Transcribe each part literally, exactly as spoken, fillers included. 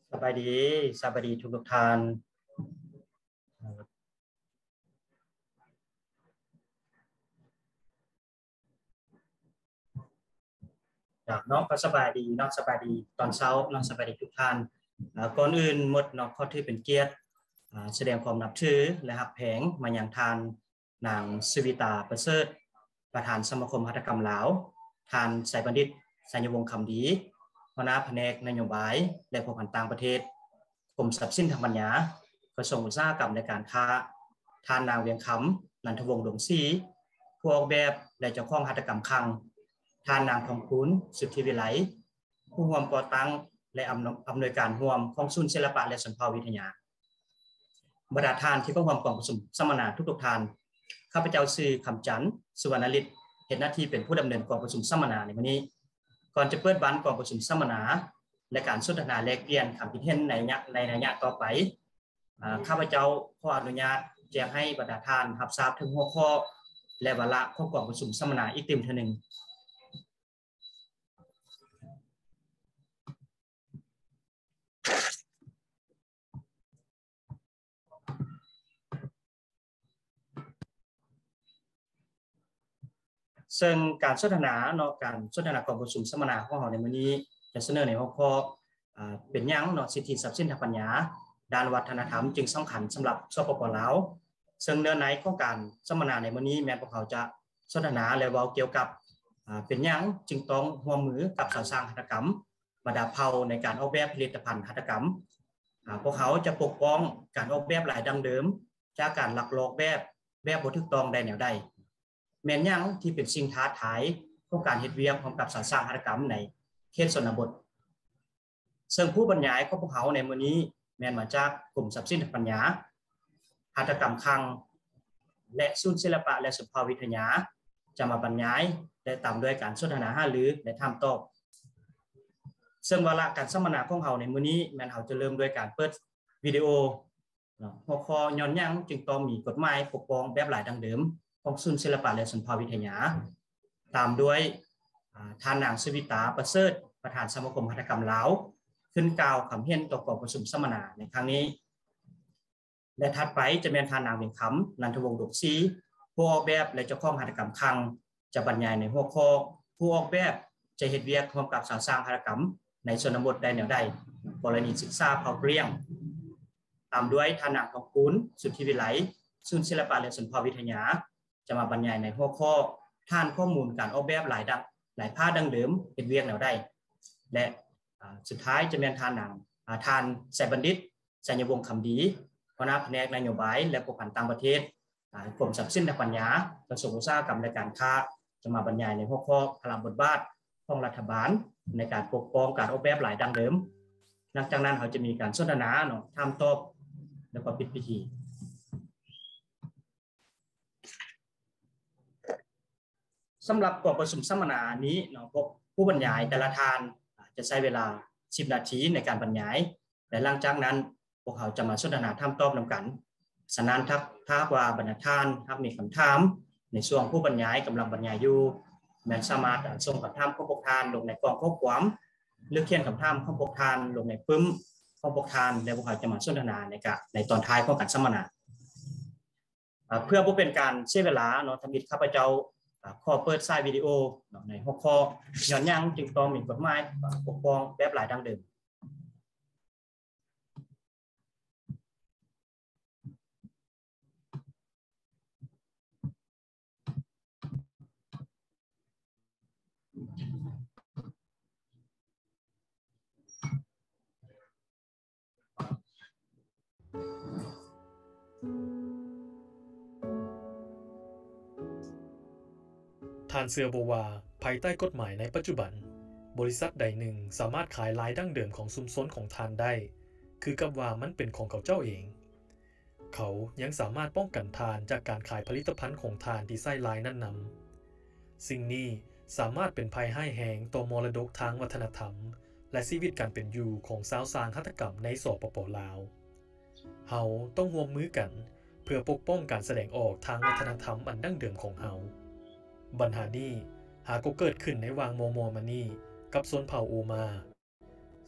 สบายดีสบายดีทุกทุกท่านจากน้องก็สบายดีน้องสบายดีตอนเช้าน้องสบายดีทุกท่านก่อนอื่นหมดน้องขอถือเป็นเกียรติแสดงความนับถือและหักแผงมาอย่างทานนางสวิตาประเสริฐประธานสมาคมหัตถกรรมลาวทานสายบัณฑิตสัญญวงศ์คำดีหัวหน้าแผนกนโยบายและผูกพันต่างประเทศกรมทรัพย์สินทางปัญญากระทรวงอุตสาหกรรมและการค้าทานนางเวียงคำนันทวงศ์ดวงศรีผู้ออกแบบและเจ้าของหัตถกรรมคลังทานนางทองคุณสุทธิวิไลผู้ร่วมก่อตั้งและอำนวยการร่วมของศูนย์ศิลปะและศิลปวิทยาบรรดาทานที่เข้าร่วมกองประชุมสัมมนาทุกๆทานข้าพเจ้าชื่อคำจันทร์สุวรรณฤทธิ์เห็นหน้าที่เป็นผู้ดำเนินกองประชุมสัมมนาในวันนี้ก่อนจะเปิดบันกองประชุมสัมมนาและการสนทนาแลกเปลี่ยนคำคิดเห็นในในระยะต่อไปข้าพเจ้าขออนุญาตแจ้งให้บรรดาทานรับทราบถึงหัวข้อและวาระของกองประชุมสัมมนาอีกเต็มเท่านึงซึ่งการสนทนาเนาะการสนทนากองประชุมสัมมนาของเราในวันนี้จะเสนอในหัวข้อเป็นยังเนาะสิทธิทรัพย์สินทางปัญญาด้านวัฒนธรรมจึงสำคัญสำหรับสปป.ลาวซึ่งเนื้อในของการสัมมนาในวันนี้แม้พวกเขาจะสนทนาและเว้าเกี่ยวกับเป็นยังจึงต้องร่วมมือกับสาวสร้างหัตถกรรมบรรดาเผ่าในการออกแบบผลิตภัณฑ์หัตถกรรมพวกเขาจะปกป้องการออกแบบหลายดังเดิมจากการลักลอบแบบแบบบ่ถูกต้องได้แนวใดแม้นยังที่เป็นสิ่งท้าทายของการเฮ็ดเวียกของกับสาวสร้างหัตถกรรมในเขตชนบทซึ่งผู้บรรยายของพวกเขาในมื้อนี้แม้นมาจากกลุ่มทรัพย์สินทางปัญญาหัตถกรรมคลังและศูนย์ศิลปะและศิลปวิทยาจะมาบรรยายและตามด้วยการสนทนาหารือและถามตอบซึ่งวาระการสัมมนาของเราในมื้อนี้แม้นเราจะเริ่มด้วยการเปิดวิดีโอหัวข้อย้อนหยังจึงต้องมีกฎหมายปกป้องแบบหลายดังเดิมของศูนย์ศิลปะและศิลปวิทยาตามด้วยท่านนางสวิตาประเสริฐประธานสมาคมหัตถกรรมลาวขึ้นกล่าวคำเห็นต่อกองประชุมสัมมนาในครั้งนี้และถัดไปจะเป็นท่านนางเวียงคำนันทวงศ์ดวงศรีผู้ออกแบบและเจ้าของหัตถกรรมคลังจะบรรยายในหัวข้อผู้ออกแบบจะเฮ็ดเวียกร่วมกับสร้างหัตถกรรมในชนบทได้แนวใดกรณีศึกษาเผ่าเปรี้ยงตามด้วยท่านนางทองคุณสุทธิวิไลศูนย์ศิลปะและศิลปวิทยาจะมาบรรยายในหัวข้อท่านข้อมูลการออกแบบหลายดังหลายผ้าดังเดิมเฮ็ดเวียกแนวใดและสุดท้ายจะเป็นท่านนางทานสายบัณฑิตสัญญวงศ์คำดีหัวหน้าแผนกนโยบายและผูกพันต่างประเทศกรมทรัพย์สินทางปัญญากระทรวงอุตสาหกรรมและการค้าจะมาบรรยายในหัวข้อพลังบทบาทของรัฐบาลในการปกป้องการออกแบบหลายดังเดิมหลังจากนั้นเขาจะมีการสนทนาเนาะถามตอบแล้วก็ปิดพิธีสำหรับกองประชุมสัมมนานี้เนาะผู้บรรยายแต่ละท่านจะใช้เวลาสิบนาทีในการบรรยายและหลังจากนั้นพวกเขาจะมาสนทนาถามตอบนำกันฉะนั้นถ้าถ้าว่าบรรดาท่านถ้ามีคำถามในช่วงผู้บรรยายกำลังบรรยายอยู่แม้สามารถส่งคำถามของพวกท่านลงในกล่องข้อความหรือเขียนคำถามของพวกท่านลงในปึ้มของพวกท่านและพวกเขาจะมาสนทนาในกะในตอนท้ายของการสัมมนาเพื่อบ่เป็นการเสียเวลาเนาะทำอิดข้าพเจ้าขอเปิดสายวิดีโอในหัวข้อย้อนหยังจึงต้องมีกฎหมายปกป้องแบบหลายดังเดิมทานเสือโบวาภายใต้กฎหมายในปัจจุบันบริษัทใดหนึ่งสามารถขายลายดั้งเดิมของซุมซนของทานได้คือกับว่ามันเป็นของเขาเจ้าเองเขายังสามารถป้องกันทานจากการขายผลิตภัณฑ์ของทานที่ใส่ลายนั้นนำสิ่งนี้สามารถเป็นภัยให้แหงต่อมรดกทางวัฒนธรรมและชีวิตการเป็นอยู่ของชาวสร้างหัตถกรรมในสปป.ลาวเฮาต้องร่วมมือกันเพื่อปกป้องการแสดงออกทางวัฒนธรรมอันดั้งเดิมของเฮาปัญหานี้หากเกิดขึ้นในวางโมโมมานี่กับชนเผ่าโอมา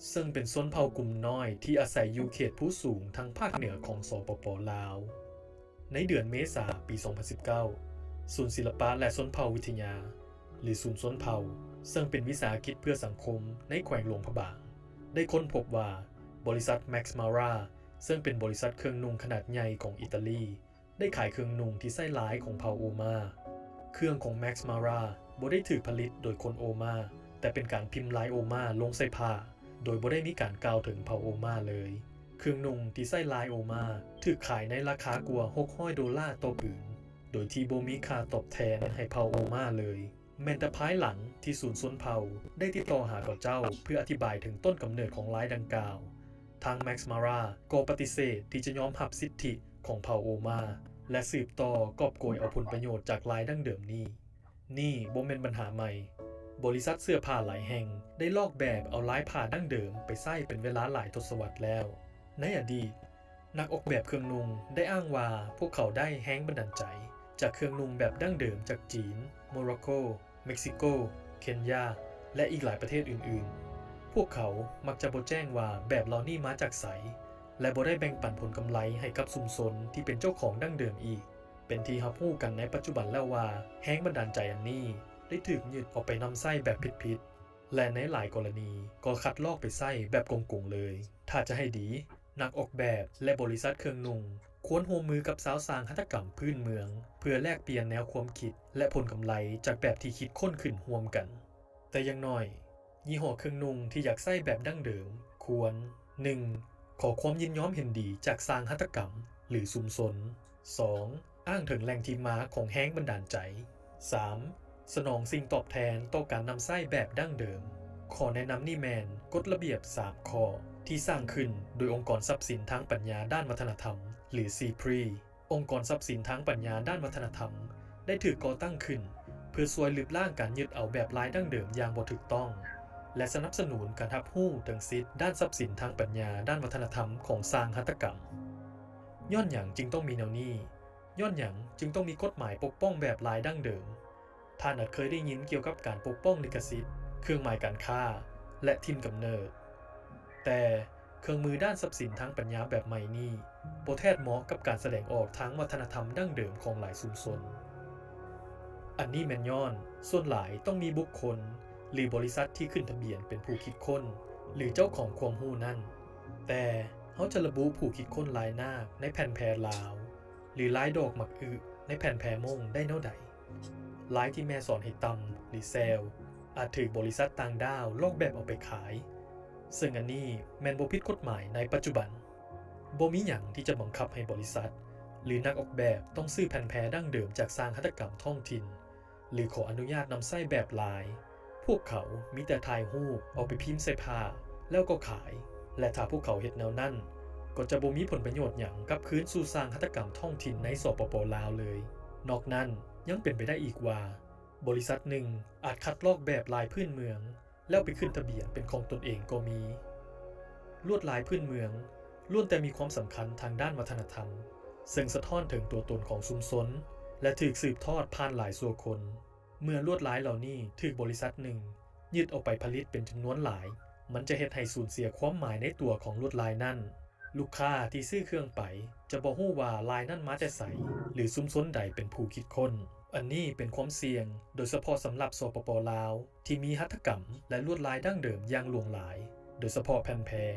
ซึ่งเป็นชนเผ่ากลุ่มน้อยที่อาศัยอยู่เขตผู้สูงทางภาคเหนือของสปป.ลาวในเดือนเมษายนปี สองพันสิบเก้า ศูนย์ศิลปะและชนเผ่าวิทยาหรือศูนย์ชนเผ่าซึ่งเป็นวิสาหกิจเพื่อสังคมในแขวงหลวงพระบางได้ค้นพบว่าบริษัท Max Mara ซึ่งเป็นบริษัทเครื่องนุ่งขนาดใหญ่ของอิตาลีได้ขายเครื่องนุ่งที่ใส่ลายของเผ่าโอมาเครื่องของ Max Mara บ่ได้ถูกผลิตโดยคนโอมาแต่เป็นการพิมพ์ลายโอมาลงใส่ผ้าโดยบ่ได้มีการกล่าวถึงเผ่าโอมาเลยเครื่องนุ่งที่ใส่ลายโอมาถูกขายในราคากว่าหกร้อยดอลลาร์ต่อผืนโดยที่บ่มีค่าตอบแทนให้เผ่าโอมาเลยแม้แต่ภายหลังที่ศูนย์ชนเผ่าได้ติดต่อหากับเจ้าเพื่ออธิบายถึงต้นกำเนิดของลายดังกล่าวทาง Max Mara ก็ปฏิเสธที่จะยอมรับสิทธิของเผ่าโอมาและสืบต่อกอบโกยเอาผลประโยชน์จากลายดั้งเดิมนี้นี่บ่แม่นปัญหาใหม่บริษัทเสื้อผ้าหลายแห่งได้ลอกแบบเอาลายผ้าดั้งเดิมไปใช้เป็นเวลาหลายทศวรรษแล้วในอดีตนักออกแบบเครื่องนุ่งได้อ้างว่าพวกเขาได้แรงบันดาลใจจากเครื่องนุ่งแบบดั้งเดิมจากจีนโมร็อกโกเม็กซิโกเคนยาและอีกหลายประเทศอื่นๆพวกเขามักจะบ่แจ้งว่าแบบเหล่านี้มาจากไสและบ่ได้แบ่งปันผลกำไรให้กับชุมชนที่เป็นเจ้าของดั้งเดิมอีกเป็นที่รับรู้กันในปัจจุบันแล้วว่าแรงบันดาลใจอันนี้ได้ถูกยึดออกไปนำใช้แบบผิดๆและในหลายกรณีก็คัดลอกไปใช้แบบโกงๆเลยถ้าจะให้ดีนักออกแบบและบริษัทเครื่องนุ่งควรร่วมมือกับสาวสร้างหัตถกรรมพื้นเมืองเพื่อแลกเปลี่ยนแนวความคิดและผลกำไรจากแบบที่คิดค้นขึ้นร่วมกันแต่อย่างน้อยยี่ห้อเครื่องนุ่งที่อยากใช้แบบดั้งเดิมควร หนึ่ง. ขอความยินยอมเห็นดีจากสร้างหัตถกรรมหรือชุมชน สอง. อ้างถึงแหล่งที่มาของแรงบันดาลใจ สาม. สนองสิ่งตอบแทนต่อการนำใช้แบบดั้งเดิมขอแนะนำนี่แมนกฎระเบียบสามข้อที่สร้างขึ้นโดยองค์กรทรัพย์สินทางปัญญาด้านวัฒนธรรมหรือ ซี พี อาร์ ไอ องค์กรทรัพย์สินทางปัญญาด้านวัฒนธรรมได้ถูกก่อตั้งขึ้นเพื่อช่วยลบล้างการยึดเอาแบบลายดั้งเดิมอย่างบ่ถูกต้องและสนับสนุนการรับรู้ถึงสิทธิด้านทรัพย์สินทางปัญญาด้านวัฒนธรรมของสร้างหัตถกรรมย้อนหยังจึงต้องมีแนวนี้ย้อนหยังจึงต้องมีกฎหมายปกป้องแบบลายดั้งเดิมท่านอาจเคยได้ยินเกี่ยวกับการปกป้องลิขสิทธิ์เครื่องหมายการค้าและถิ่นกำเนิดแต่เครื่องมือด้านทรัพย์สินทางปัญญาแบบใหม่นี้บ่แทบเหมาะกับการแสดงออกทางวัฒนธรรมดั้งเดิมของหลายชุมชนอันนี้แม่นย้อนส่วนหลายต้องมีบุคคลหรือบริษัทที่ขึ้นทะเบียนเป็นผู้คิดค้นหรือเจ้าของความรู้นั้นแต่เขาจะระบุผู้คิดค้นลายหน้าในแผ่นแพรลาวหรือลายดอกหมักอึในแผ่นแพรมงได้แนวใดลายที่แม่สอนให้ตำหรือแซลอาจถูกบริษัทต่างดาวลอกแบบเอาไปขายซึ่งอันนี้แม่นบ่ผิดกฎหมายในปัจจุบันบ่มีหยังที่จะบังคับให้บริษัทหรือนักออกแบบต้องซื้อแผ่นแพรดั้งเดิมจากสร้างหัตถกรรมท้องถิ่นหรือขออนุญาตนำใช้แบบลายพวกเขามีแต่ถ่ายรูปเอาไปพิมพ์ใส่ผ้าแล้วก็ขายและถ้าพวกเขาเฮ็ดแนวนั้นก็จะบ่มีผลประโยชน์หยังกับคืนสู่สร้างหัตถกรรมท้องถิ่นในสปป.ลาวเลยนอกนั้นยังเป็นไปได้อีกว่าบริษัทหนึ่งอาจคัดลอกแบบลายพื้นเมืองแล้วไปขึ้นทะเบียนเป็นของตนเองก็มีลวดลายพื้นเมืองล้วนแต่มีความสำคัญทางด้านวัฒนธรรมซึ่งสะท้อนถึงตัวตนของชุมชนและถูกสืบทอดผ่านหลายชั่วคนเมื่อลวดลายเหล่านี้ถูกบริษัทหนึ่งยึดเอาไปผลิตเป็นจำนวนหลายมันจะเฮ็ดให้สูญเสียความหมายในตัวของลวดลายนั้นลูกค้าที่ซื้อเครื่องไปจะบ่ฮู้ว่าลายนั้นมาแต่ไสหรือชุมชนใดเป็นผู้คิดค้นอันนี้เป็นความเสี่ยงโดยเฉพาะสำหรับสปป.ลาวที่มีหัตถกรรมและลวดลายดั้งเดิมอย่างหลวงหลายโดยเฉพาะแผ่นแพร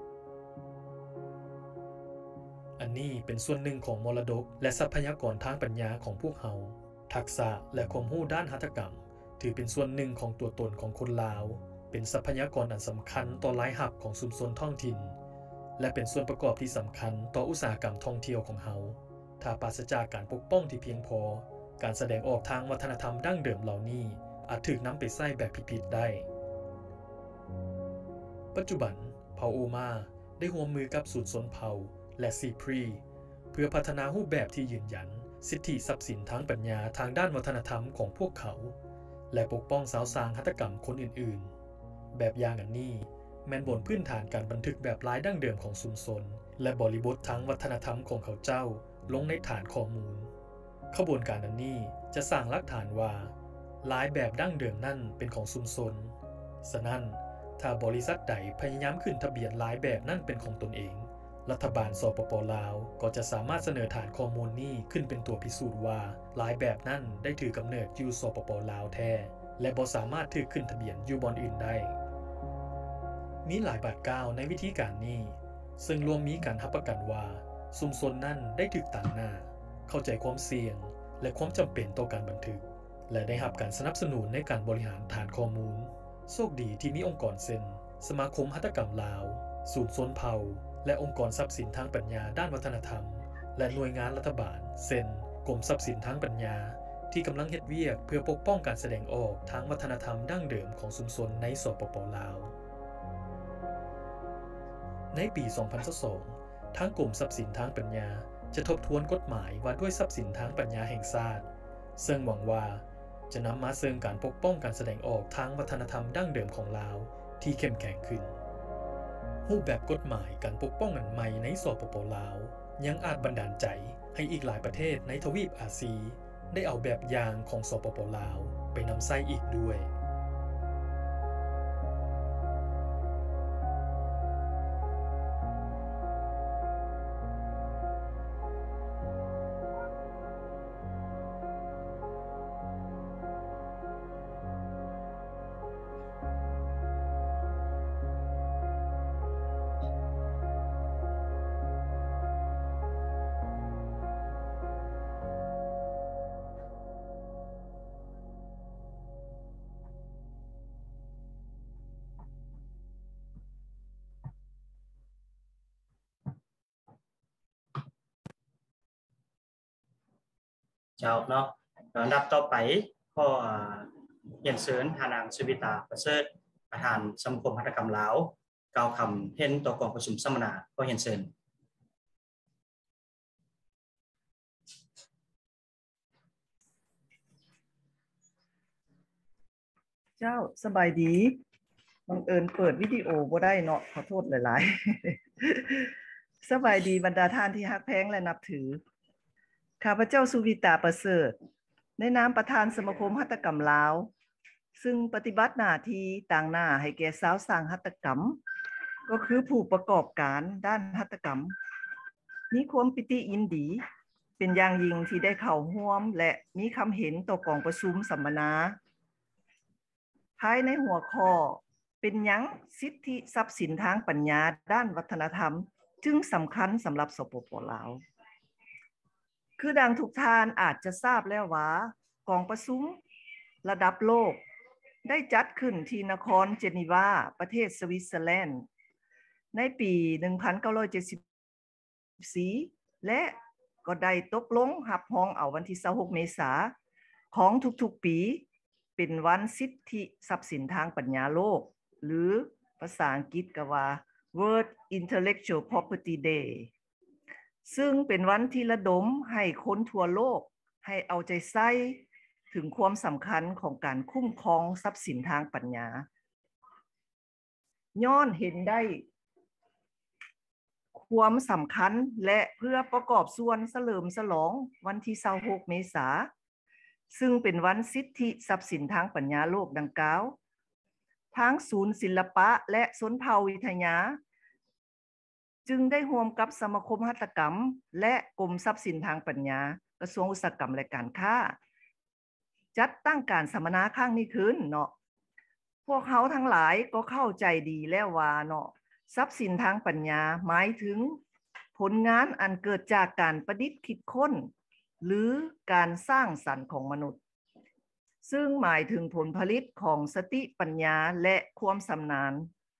อันนี้เป็นส่วนหนึ่งของมรดกและทรัพยากรทางปัญญาของพวกเฮาทักษะและความรู้ด้านหัตถกรรมถือเป็นส่วนหนึ่งของตัวตนของคนลาวเป็นทรัพยากรอันสำคัญต่อหลายหับของชุมชนท้องถิ่นและเป็นส่วนประกอบที่สำคัญต่ออุตสาหกรรมท่องเที่ยวของเฮาถ้าปราศจากการปกป้องที่เพียงพอการแสดงออกทางวัฒนธรรมดั้งเดิมเหล่านี้อาจถูกนำไปใช้แบบผิดๆได้ปัจจุบันเผ่าโอมาได้ร่วมมือกับศูนย์ชนเผ่าและ ซี พี อาร์ ไอ เพื่อพัฒนารูปแบบที่ยืนยันสิทธิทรัพย์สินทางปัญญาทางด้านวัฒนธรรมของพวกเขาและปกป้องสาวสร้างหัตถกรรมคนอื่นๆแบบอย่างอันนี้แม่นบนพื้นฐานการบันทึกแบบลายดั้งเดิมของชุมชนและบริบททางวัฒนธรรมของเขาเจ้าลงในฐานข้อมูลขบวนการอันนี้จะสร้างหลักฐานว่าลายแบบดั้งเดิมนั่นเป็นของชุมชนฉะนั้นถถ้าบริษัทใดพยายามขึ้นทะเบียนหลายแบบนั่นเป็นของตนเองรัฐบาลสปป.ลาวก็จะสามารถเสนอฐานข้อมูลนี้ขึ้นเป็นตัวพิสูจน์ว่าหลายแบบนั้นได้ถือกำเนิดอยู่สปป.ลาวแท้และบ่สามารถถือขึ้นทะเบียนอยู่บ่อนอื่นได้มีหลายบาทกล่าวในวิธีการนี้ซึ่งรวมมีการรับประกันว่าชุมชนนั้นได้ถูกตั้งหน้าเข้าใจความเสี่ยงและความจำเป็นต่อการบันทึกและได้รับการสนับสนุนในการบริหารฐานข้อมูลโชคดีที่มีองค์กรเช่นสมาคมหัตถกรรมลาวศูนย์ชนเผ่าและองค์กรทรัพย์สินทางปัญญาด้านวัฒนธรรมและหน่วยงานรัฐบาลเช่นกรมทรัพย์สินทางปัญญาที่กำลังเฮ็ดเวียกเพื่อปกป้องการแสดงออกทางวัฒนธรรมดั้งเดิมของชุมชนในสปป.ลาวในปี สองพันยี่สิบสอง ทางกรมทรัพย์สินทางปัญญาจะทบทวนกฎหมายว่าด้วยทรัพย์สินทางปัญญาแห่งชาติซึ่งหวังว่าจะนำมาซึ่งการปกป้องการแสดงออกทางวัฒนธรรมดั้งเดิมของลาวที่เข้มแข็งขึ้นรูปแบบกฎหมายการปกป้องอันใหม่ในสปป.ลาวยังอาจบันดาลใจให้อีกหลายประเทศในทวีปอาเซียนได้เอาแบบอย่างของสปป.ลาวไปนำใช้อีกด้วยเจ้าเนาะอันดับต่อไปก็เรียนเชิญทานางสุวิตาประเสริฐประธานสมาคมหัตถกรรมลาวกล่าวคำเห็นต่อกองประชุมสัมมนาก็เรียนเชิญเจ้าสบายดีบังเอิญเปิดวิดีโอบ่ได้เนาะขอโทษหลายๆสบายดีบรรดาท่านที่ฮักแพงและนับถือข้าพเจ้าสุวิตาประเสริฐในนามประธานสมาคมหัตถกรรมลาวซึ่งปฏิบัติหน้าที่ต่างหน้าให้แก่สาวสร้างหัตถกรรมก็คือผู้ประกอบการด้านหัตถกรรมมีความปิติยินดีเป็นอย่างยิ่งที่ได้เข้าร่วมและมีคำเห็นต่อกองประชุมสัมมนาภายในหัวข้อเป็นหยังสิทธิทรัพย์สินทางปัญญาด้านวัฒนธรรมจึงสำคัญสำหรับสปป.ลาวคือดังทุกท่านอาจจะทราบแล้วว่ากองประชุมระดับโลกได้จัดขึ้นที่นครเจนีวาประเทศสวิตเซอร์แลนด์ในปี หนึ่งพันเก้าร้อยเจ็ดสิบสี่ และก็ได้ตกลงรับรองเอาวันที่ยี่สิบหกเมษายนของทุกๆปีเป็นวันสิทธิทรัพย์สินทางปัญญาโลกหรือภาษาอังกฤษก็ว่า World Intellectual Property Day ซึ่งเป็นวันที่ระดมให้คนทั่วโลกให้เอาใจใส่ถึงความสำคัญของการคุ้มครองทรัพย์สินทางปัญญาย้อนเห็นได้ความสำคัญและเพื่อประกอบส่วนเฉลิมฉลองวันที่ยี่สิบหกเมษายนซึ่งเป็นวันสิทธิทรัพย์สินทางปัญญาโลกดังกล่าวทางศูนย์ศิลปะและชนเผ่าวิทยาจึงได้ร่วมกับสมาคมหัตถกรรมและกรมทรัพย์สินทางปัญญากระทรวงอุตสาหกรรมและการค้าจัดตั้งการสัมมนาครั้งนี้ขึ้นเนาะพวกเขาทั้งหลายก็เข้าใจดีแล้วว่าเนาะทรัพย์สินทางปัญญาหมายถึงผลงานอันเกิดจากการประดิษฐ์คิดค้นหรือการสร้างสรรค์ของมนุษย์ซึ่งหมายถึงผลผลิตของสติปัญญาและความชำนาญ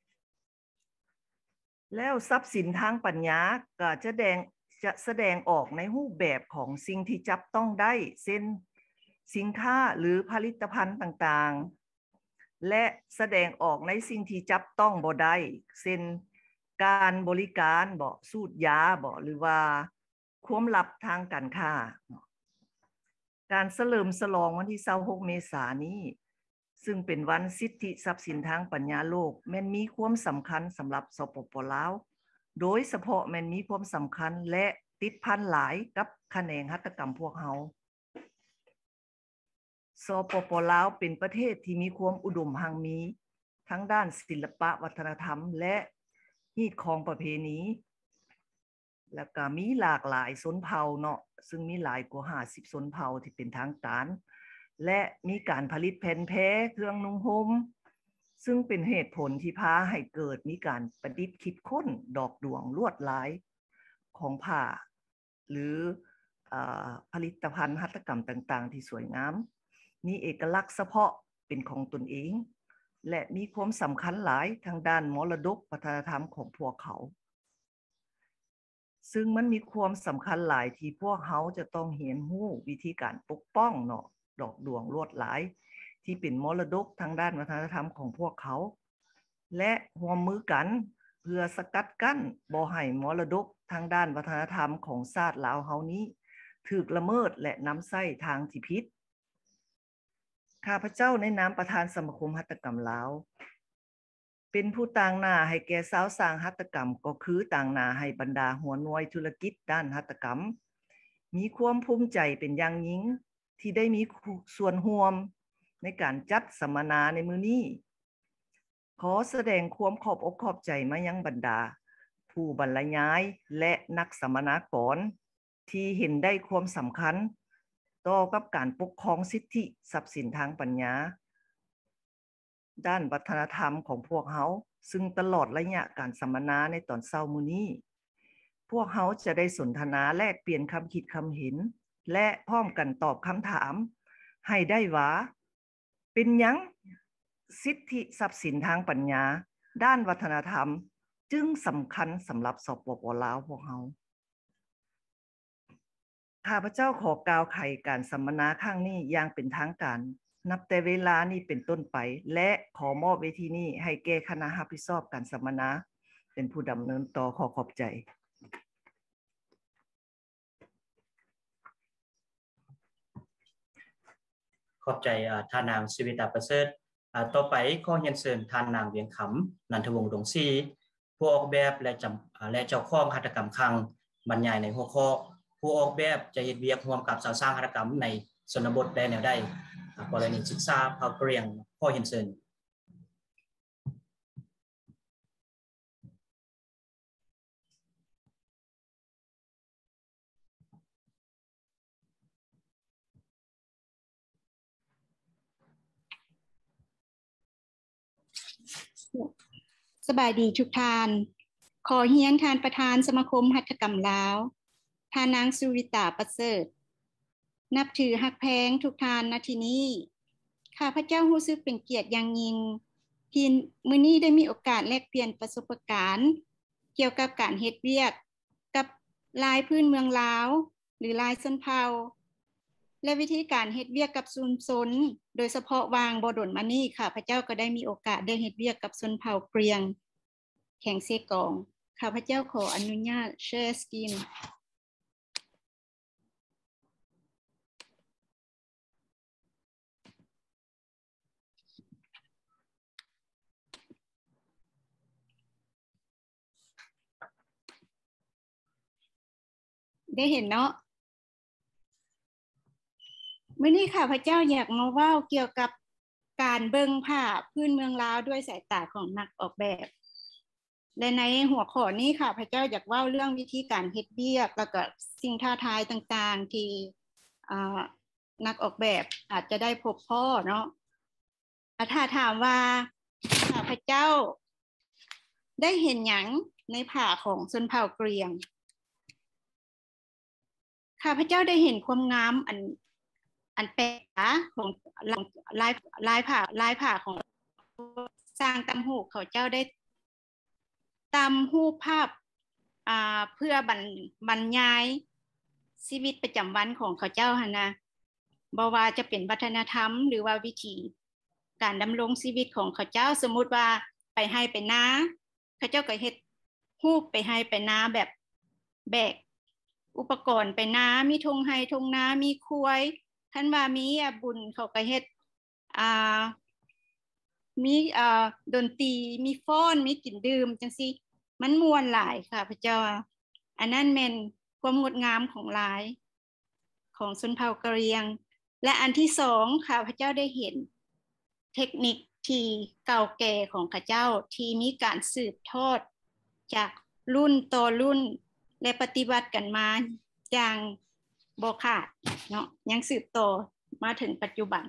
แล้วทรัพย์สินทางปัญญาก็จะแสดงจะแสดงออกในรูปแบบของสิ่งที่จับต้องได้เช่นสินค้าหรือผลิตภัณฑ์ต่างๆและแสดงออกในสิ่งที่จับต้องบ่ได้เช่นการบริการบ่สูตรยาบ่หรือว่าความลับทางการค้าการเฉลิมฉลองวันที่ยี่สิบหกเมษายนนี้ซึ่งเป็นวันสิทธิทรัพย์สินทางปัญญาโลกแม้นมีความสำคัญสำหรับสปป.ลาวโดยเฉพาะแม้นมีความสำคัญและติดพันหลายกับแขนงหัตถกรรมพวกเฮาสปป.ลาวเป็นประเทศที่มีความอุดมหังมีทั้งด้านศิลปะวัฒนธรรมและฮีตของประเพณีแล้วก็มีหลากหลายชนเผ่าเนาะซึ่งมีหลายกว่าห้าสิบชนเผ่าที่เป็นทางการและมีการผลิตแผ่นแพรเครื่องนุ่งห่มซึ่งเป็นเหตุผลที่พาให้เกิดมีการประดิษฐ์คิดค้นดอกดวงลวดลายของผ้าหรือผลิตภัณฑ์หัตถกรรมต่างๆที่สวยงามมีเอกลักษณ์เฉพาะเป็นของตนเองและมีความสำคัญหลายทางด้านมรดกวัฒนธรรมของพวกเขาซึ่งมันมีความสำคัญหลายที่พวกเขาจะต้องเรียนรู้วิธีการปกป้องเนาะดอกดวงลวดลายที่เป็นมรดกทางด้านวัฒนธรรมของพวกเขาและร่วมมือกันเพื่อสกัดกั้นบ่ให้มรดกทางด้านวัฒนธรรมของชาติลาวเฮานี้ถูกละเมิดและนำใช้ทางที่ผิดข้าพเจ้าในนามประธานสมาคมหัตถกรรมลาวเป็นผู้ต่างหน้าให้แก่สาวสร้างหัตถกรรมก็คือต่างหน้าให้บรรดาหัวหน่วยธุรกิจด้านหัตถกรรมมีความภูมิใจเป็นอย่างยิ่งที่ได้มีส่วนร่วมในการจัดสัมมนาในมื้อนี้ขอแสดงความขอบอกขอบใจมายังบรรดาผู้บรรยายและนักสัมมนากรที่เห็นได้ความสำคัญต่อกับการปกครองสิทธิทรัพย์สินทางปัญญาด้านวัฒนธรรมของพวกเขาซึ่งตลอดระยะการสัมมนาในตอนเช้ามื้อนี้พวกเขาจะได้สนทนาแลกเปลี่ยนคำคิดคำเห็นและพร้อมกันตอบคำถามให้ได้ว่าเป็นหยังสิทธิทรัพย์สินทางปัญญาด้านวัฒนธรรมจึงสำคัญสำหรับสปป.ลาวพวกเขาข้าพเจ้าขอกล่าวไขการสัมมนาครั้งนี้อย่างเป็นทางการนับแต่เวลานี้เป็นต้นไปและขอมอบเวทีนี้ให้แก่คณะรับผิดชอบการสัมมนาเป็นผู้ดำเนินต่อขอขอบใจขอบใจท่านนางศิวิตาประเสริฐต่อไปขอเรียนเชิญท่านนางเวียงคำนันทวงศ์ดงศรีผู้ออกแบบและจำและเจ้าของหัตถกรรมคลังบรรยายในหัวข้อผู้ออกแบบจะเฮ็ดเวียกร่วมกับสาวสร้างหัตถกรรมในชนบทได้แนวใดกรณีศึกษาเผ่าเกรียงขอเรียนเชิญสบายดีทุกท่านขอเฮียนทานประธานสมาคมหัตถกรรมลาวท่านนางสุริตาประเสริฐนับถือฮักแพงทุกท่านณที่นี้ข้าพเจ้ารู้สึกเป็นเกียรติอย่างยิ่งที่มื้อนี้ได้มีโอกาสแลกเปลี่ยนประสบการณ์เกี่ยวกับการเฮ็ดเวียกกับลายพื้นเมืองลาวหรือลายชนเผ่าและวิธีการเฮ็ดเวียกกับชุมชนโดยเฉพาะวางบ่ดนมานี้ข้าพเจ้าก็ได้มีโอกาสได้เฮ็ดเวียกกับชนเผ่าเกรียงแข่งเซกองข้าพเจ้าขออนุญาตแชร์สกรีนได้เห็นเนาะมื้อนี้ข้าพเจ้าอยากมาเว้าเกี่ยวกับการเบิ่งภาพพื้นเมืองลาวด้วยสายตาของนักออกแบบและในหัวข้อนี้ข้าพเจ้าอยากเว้าเรื่องวิธีการเฮ็ดเวียกแล้วก็สิ่งท้าทายต่างๆที่อ่านักออกแบบอาจจะได้พบพ่อเนาะถ้าถามว่าข้าพเจ้าได้เห็นหยังในผ้าของชนเผ่าเกรียงข้าพเจ้าได้เห็นความงามอันอันแปลกของลายลายผ้าลายผ้าของสร้างตำหูเขาเจ้าได้ตำหูภาพอ่าเพื่อบรรบรรยายชีวิตประจำวันของเขาเจ้าหั่นนะบ่ว่าจะเป็นวัฒนธรรมหรือว่าวิธีการดำรงชีวิตของเขาเจ้าสมมุติว่าไปให้ไปนาเขาเจ้าก็เฮ็ดรูปไปให้ไปนาแบบแบกอุปกรณ์ไปนามีทงไห้ทงนามีควายท่านว่ามีบุญเขาก็เฮ็ดอ่ามีเอ่อดนตรีมีฟ้อนมีกินดื่มจังซี่มันม่วนหลายค่ะพระเจ้าอันนั้นแม่นความงดงามของหลายของชนเผ่ากะเหรี่ยงและอันที่สองค่ะพระเจ้าได้เห็นเทคนิคที่เก่าแก่ของข้าเจ้าที่มีการสืบทอดจากรุ่นต่อรุ่นและปฏิบัติกันมาอย่างบ่ขาดเนาะยังสืบต่อมาถึงปัจจุบัน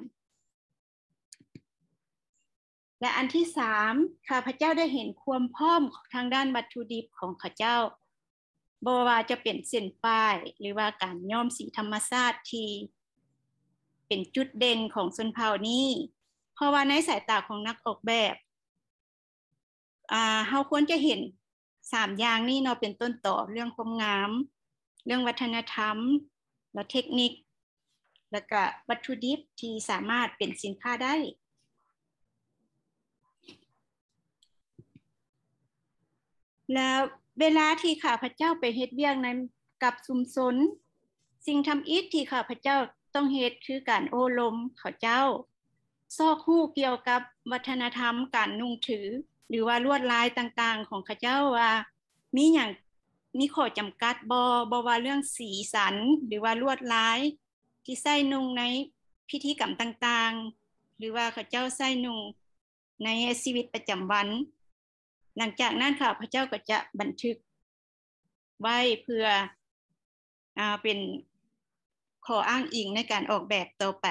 และอันที่สามข้าพเจ้าได้เห็นความพร้อมทางด้านวัตถุดิบของข้าเจ้าบ่ว่าจะเป็นเส้นป้ายหรือว่าการย้อมสีธรรมชาติที่เป็นจุดเด่นของชนเผ่านี้เพราะว่าในสายตาของนักออกแบบอ่าเฮาควรจะเห็นสามอย่างนี้เนาะเป็นต้นต่อเรื่องความงามเรื่องวัฒนธรรมและเทคนิคแล้วก็วัตถุดิบที่สามารถเป็นสินค้าได้แล้วเวลาที่ข้าพเจ้าไปเฮ็ดเวียกนั้นกับชุมชนสิ่งทำอิฐที่ข้าพเจ้าต้องเฮ็ดคือการโอ้ลมเขาเจ้าซอกฮู้เกี่ยวกับวัฒนธรรมการนุ่งถือหรือว่าลวดลายต่างๆของเขาเจ้าว่ามีหยังมีข้อจำกัดบ่บ่ว่าเรื่องสีสันหรือว่าลวดลายที่ใส่นุ่งในพิธีกรรมต่างๆหรือว่าเขาเจ้าใส่นุ่งในชีวิตประจำวันหลังจากนั้นข้าพเจ้าก็จะบันทึกไว้เพื่ออ่าเป็นข้ออ้างอิงในการออกแบบต่อไป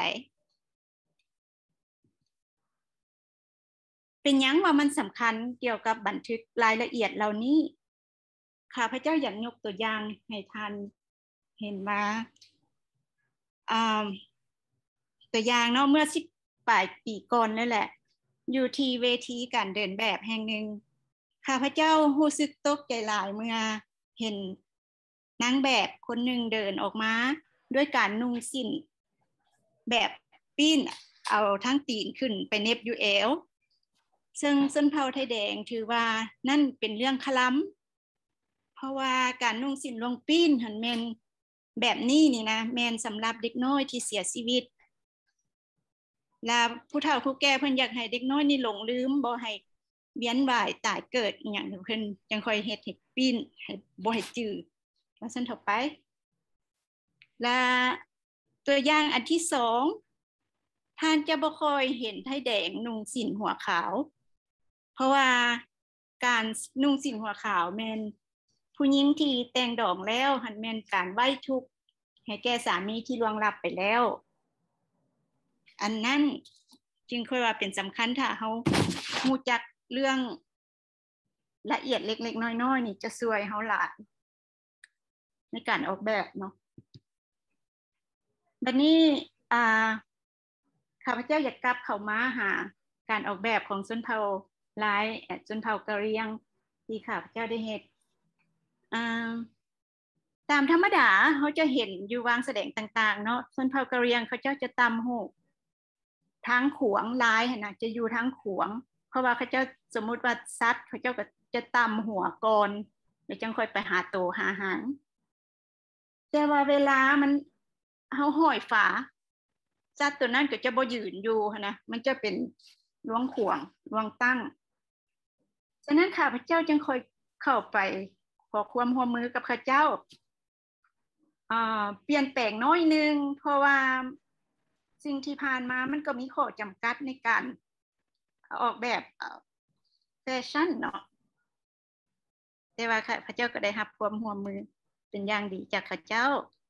เป็นหยังว่ามันสำคัญเกี่ยวกับบันทึกรายละเอียดเหล่านี้ข้าพเจ้าอยากยกตัวอย่างให้ท่านเห็นว่าอ่าตัวอย่างเนาะเมื่อสิบปลายปีก่อนนั่นแหละอยู่ที่เวทีการเดินแบบแห่งหนึ่งข้าพเจ้ารู้สึกตกใจหลายเมื่อเห็นนางแบบคนหนึ่งเดินออกมาด้วยการนุ่งสิ้นแบบปิ้นเอาทั้งตีนขึ้นไปเน็บอยู่เอวซึ่งชนเผ่าไทยแดงถือว่านั่นเป็นเรื่องคล้ำเพราะว่าการนุ่งสิ้นลงปิ้นหันแม่นแบบนี้นี่นะแม่นสำหรับเด็กน้อยที่เสียชีวิตและผู้เฒ่าผู้แก่เพิ่นอยากให้เด็กน้อยนี่หลงลืมบ่ให้เวียนว่ายตายเกิดอหยังเพิ่นจังค่อยเฮ็ดให้ปิ้นให้บ่ให้จืดว่าซั่นเถาะไปและตัวอย่างอันที่สองท่านจะบ่ค่อยเห็นไทยแดงนุ่งสิ้นหัวขาวเพราะว่าการนุ่งสิ้นหัวขาวแม่นผู้หญิงที่แต่งดอกแล้วหันแม่นการไว้ทุกข์ให้แก่สามีที่ล่วงลับไปแล้วอันนั้นจึงค่อยว่าเป็นสำคัญถ้าเฮารู้จักเรื่องละเอียดเล็กๆน้อยๆนี่จะช่วยเฮาหลายในการออกแบบเนาะบัดนี้อ่าข้าพเจ้าอยากกลับเข้ามาหาการออกแบบของชนเผ่าหลายชนเผ่ากะเหรี่ยงที่ข้าพเจ้าได้เฮ็ดอ่าตามธรรมดาเฮาจะเห็นอยู่วางแสดงต่างๆเนาะชนเผ่ากะเหรี่ยงเขาเจ้าจะตำหูทางขวงลายหั่นน่ะจะอยู่ทางขวงเพราะว่าเขาเจ้าสมมุติว่าสัตว์เขาเจ้าก็จะตำหัวก่อนแล้วจังค่อยไปหาโตหาหางแต่ว่าเวลามันเฮาห้อยฝาสัตว์ตัวนั้นก็จะบ่ยืนอยู่หั่นนะมันจะเป็นลวงขวงลวงตั้งฉะนั้นข้าพเจ้าจึงค่อยเข้าไปขอความร่วมมือกับข้าเจ้าอ่าเปลี่ยนแปลงน้อยนึงเพราะว่าสิ่งที่ผ่านมามันก็มีข้อจำกัดในการออกแบบแฟชั่นเนาะแต่ว่าข้าเจ้าก็ได้รับความร่วมมือเป็นอย่างดีจากข้าเจ้า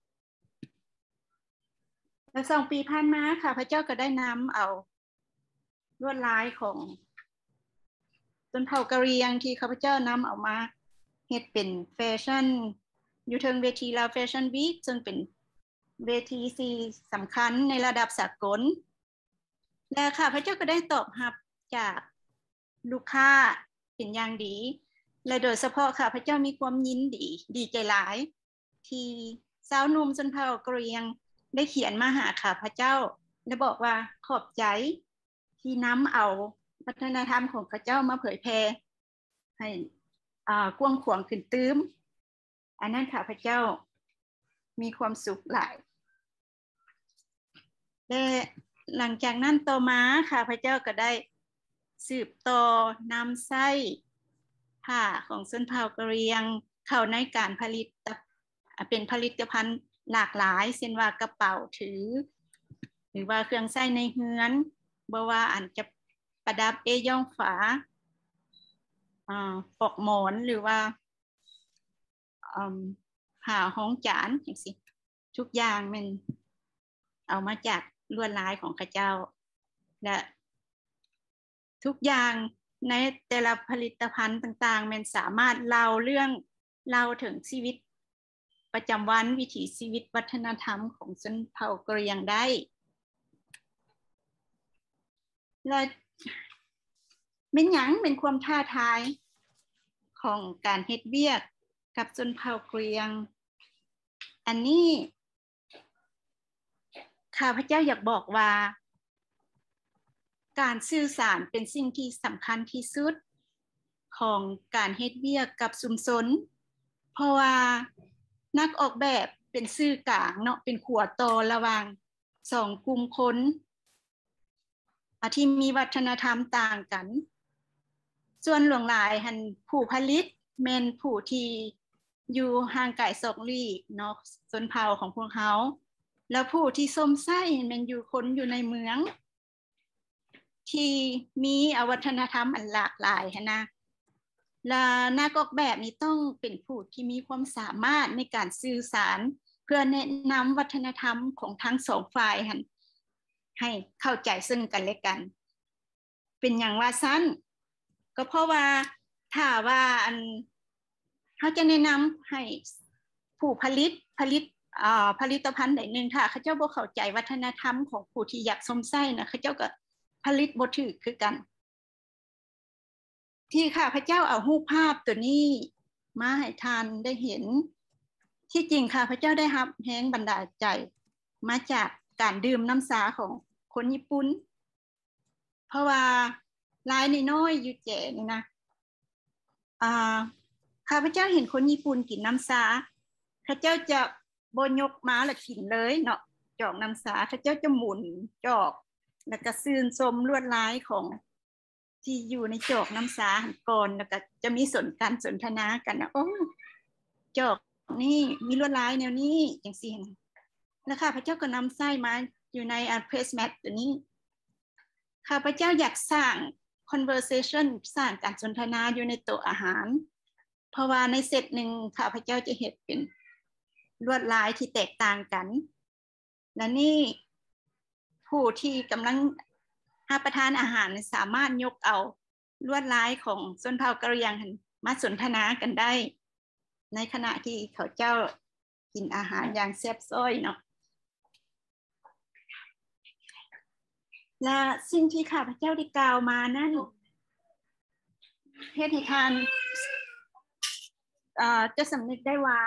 และสองปีผ่านมาค่ะพระเจ้าก็ได้นำเอาลวดลายของชนเผ่ากะเหรี่ยงที่ข้าพเจ้านำเอามาเฮ็ดเป็นแฟชั่นอยู่เทิงเวทีลาวแฟชั่นวีคซึ่งเป็นเวทีที่สำคัญในระดับสากลและค่ะพระเจ้าก็ได้ตอบรับจากลูกค้าเป็นอย่างดีและโดยเฉพาะค่ะพระเจ้ามีความยินดีดีใจหลายที่สาวหนุ่มชนเผ่ากะเหรี่ยงได้เขียนมาหาข้าพเจ้าและบอกว่าขอบใจที่นำเอาวัฒนธรรมของข้าเจ้ามาเผยแพร่ให้อ่ากว้างขวางขึ้นตื้มอันนั้นข้าพเจ้ามีความสุขหลายและหลังจากนั้นต่อมาข้าพเจ้าก็ได้สืบต่อนำไส้ผ้าของชนเผ่ากะเหรี่ยงเข้าในการผลิตเป็นผลิตภัณฑ์หลากหลายเช่นว่ากระเป๋าถือหรือว่าเครื่องใช้ในเฮือนบ่ว่าอันจะประดับเอย่องฝาอ่าปลอกหมอนหรือว่าผ้าห้องจานอย่างสิทุกอย่างมันเอามาจากลวดลายของข้าเจ้าและทุกอย่างในแต่ละผลิตภัณฑ์ต่างๆมันสามารถเล่าเรื่องเล่าถึงชีวิตประจำวันวิถีชีวิตวัฒนธรรมของชนเผ่ากะเหรี่ยงได้และเป็นหยังเป็นความท้าทายของการเฮ็ดเวียกกับชนเผ่ากะเหรี่ยงอันนี้ข้าพเจ้าอยากบอกว่าการสื่อสารเป็นสิ่งที่สำคัญที่สุดของการเฮ็ดเวียกกับชุมชนเพราะว่านักออกแบบเป็นสื่อกลางเนาะเป็นขัวต่อระหว่างสองกลุ่มคนที่มีวัฒนธรรมต่างกันส่วนหลวงหลายหันผู้ผลิตแม่นผู้ที่อยู่ห่างไกลสองลี้เนาะชนเผ่าของพวกเขาแล้วผู้ที่ส้มไส้แม่นอยู่คนอยู่ในเมืองที่มีวัฒนธรรมอันหลากหลายนะและนักออกแบบนี้ต้องเป็นผู้ที่มีความสามารถในการสื่อสารเพื่อแนะนำวัฒนธรรมของทั้งสองฝ่ายให้เข้าใจซึ่งกันและกันเป็นอย่างว่าสั้นก็เพราะว่าถ้าว่าอันเขาจะแนะนำให้ผู้ผลิตผลิตอ่าผลิตภัณฑ์ใดหนึ่งถ้าเขาเจ้าบ่เข้าใจวัฒนธรรมของผู้ที่อยากสมไส้นะเขาเจ้าก็ผลิตบ่ถูกคือกันที่ข้าพเจ้าเอารูปภาพตัวนี้มาให้ทานได้เห็นที่จริงข้าพเจ้าได้รับแรงบันดาลใจมาจากการดื่มน้ำสาของคนญี่ปุ่นเพราะว่าลายน้อยๆอยู่แจ๋นี่นะอ่าข้าพเจ้าเห็นคนญี่ปุ่นกินน้ำสาข้าเจ้าจะบ่ยกมาแล้วกินเลยเนาะจอกน้ำสาข้าเจ้าจะหมุนจอกแล้วก็ซื่นชมลวดลายของที่อยู่ในจอกน้ำสาก่อนแล้วก็จะมีสนการสนทนากันนะโอ้จอกนี่มีลวดลายแนวนี้จังซี่แล้วข้าพเจ้าก็นำไส้มาอยู่ในเพรสแมทตัวนี้ข้าพเจ้าอยากสร้าง conversation สร้างการสนทนาอยู่ในโต๊ะอาหารเพราะว่าในเซตหนึ่งข้าพเจ้าจะเห็นเป็นลวดลายที่แตกต่างกันและนี่ผู้ที่กำลังรับประทานอาหารสามารถยกเอาลวดลายของชนเผ่ากะเหรี่ยงมาสนทนากันได้ในขณะที่เขาเจ้ากินอาหารอย่างแซ่บซ้อยเนาะและสิ่งที่ข้าพเจ้าได้กล่าวมานั้นเฮ็ดให้ท่านเอ่อจะสำนึกได้ว่า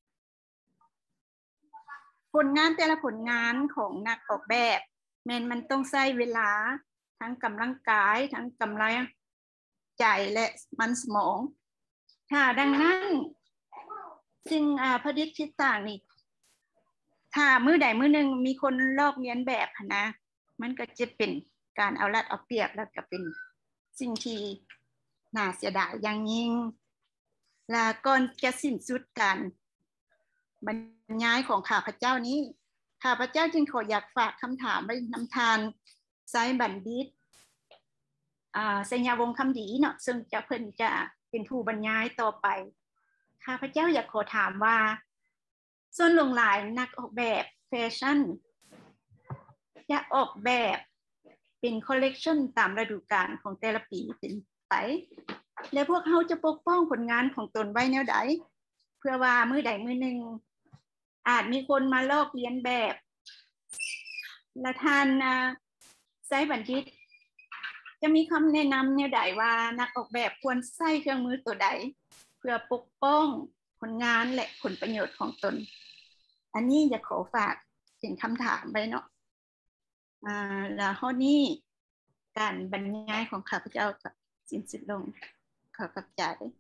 ผลงานแต่ละผลงานของนักออกแบบแม้นมันต้องใช้เวลาทั้งกำลังกายทั้งกำลังใจและมันสมองค่ะดังนั้นสิ่งอ่าผลิตที่ต่างนี่ถ้ามื้อใดมื้อนึงมีคนลอกเลียนแบบนะมันก็จะเป็นการเอารัดเอาเปรียบแล้วก็เป็นสิ่งที่น่าเสียดายอย่างยิ่งและก่อนจะสิ้นสุดการบรรยายของข้าพเจ้านี้ข้าพเจ้าจึงขออยากฝากคำถามไว้นำทานไซบัณฑิตอ่าสัญญาวงศ์คำดีเนาะซึ่งจะเพิ่นจะเป็นผู้บรรยายต่อไปข้าพเจ้าอยากขอถามว่าส่วนหลงหลายนักออกแบบแฟชั่นจะออกแบบเป็นคอลเลกชันตามฤดูกาลของแต่ละปีเป็นไปและพวกเขาจะปกป้องผลงานของตนไว้แนวใดเพื่อว่ามื้อใดมื้อหนึ่งอาจมีคนมาลอกเลียนแบบและท่านไซบัณฑิตจะมีคำแนะนำแนวใดว่านักออกแบบควรใช้เครื่องมือตัวใดเพื่อปกป้องผลงานและผลประโยชน์ของตนอันนี้จะขอฝากเป็นคำถามไปเนาะอ่าแล้วข้อนี้การบรรยายของข้าพเจ้าก็สิ้นสุดลงขอขอบใจ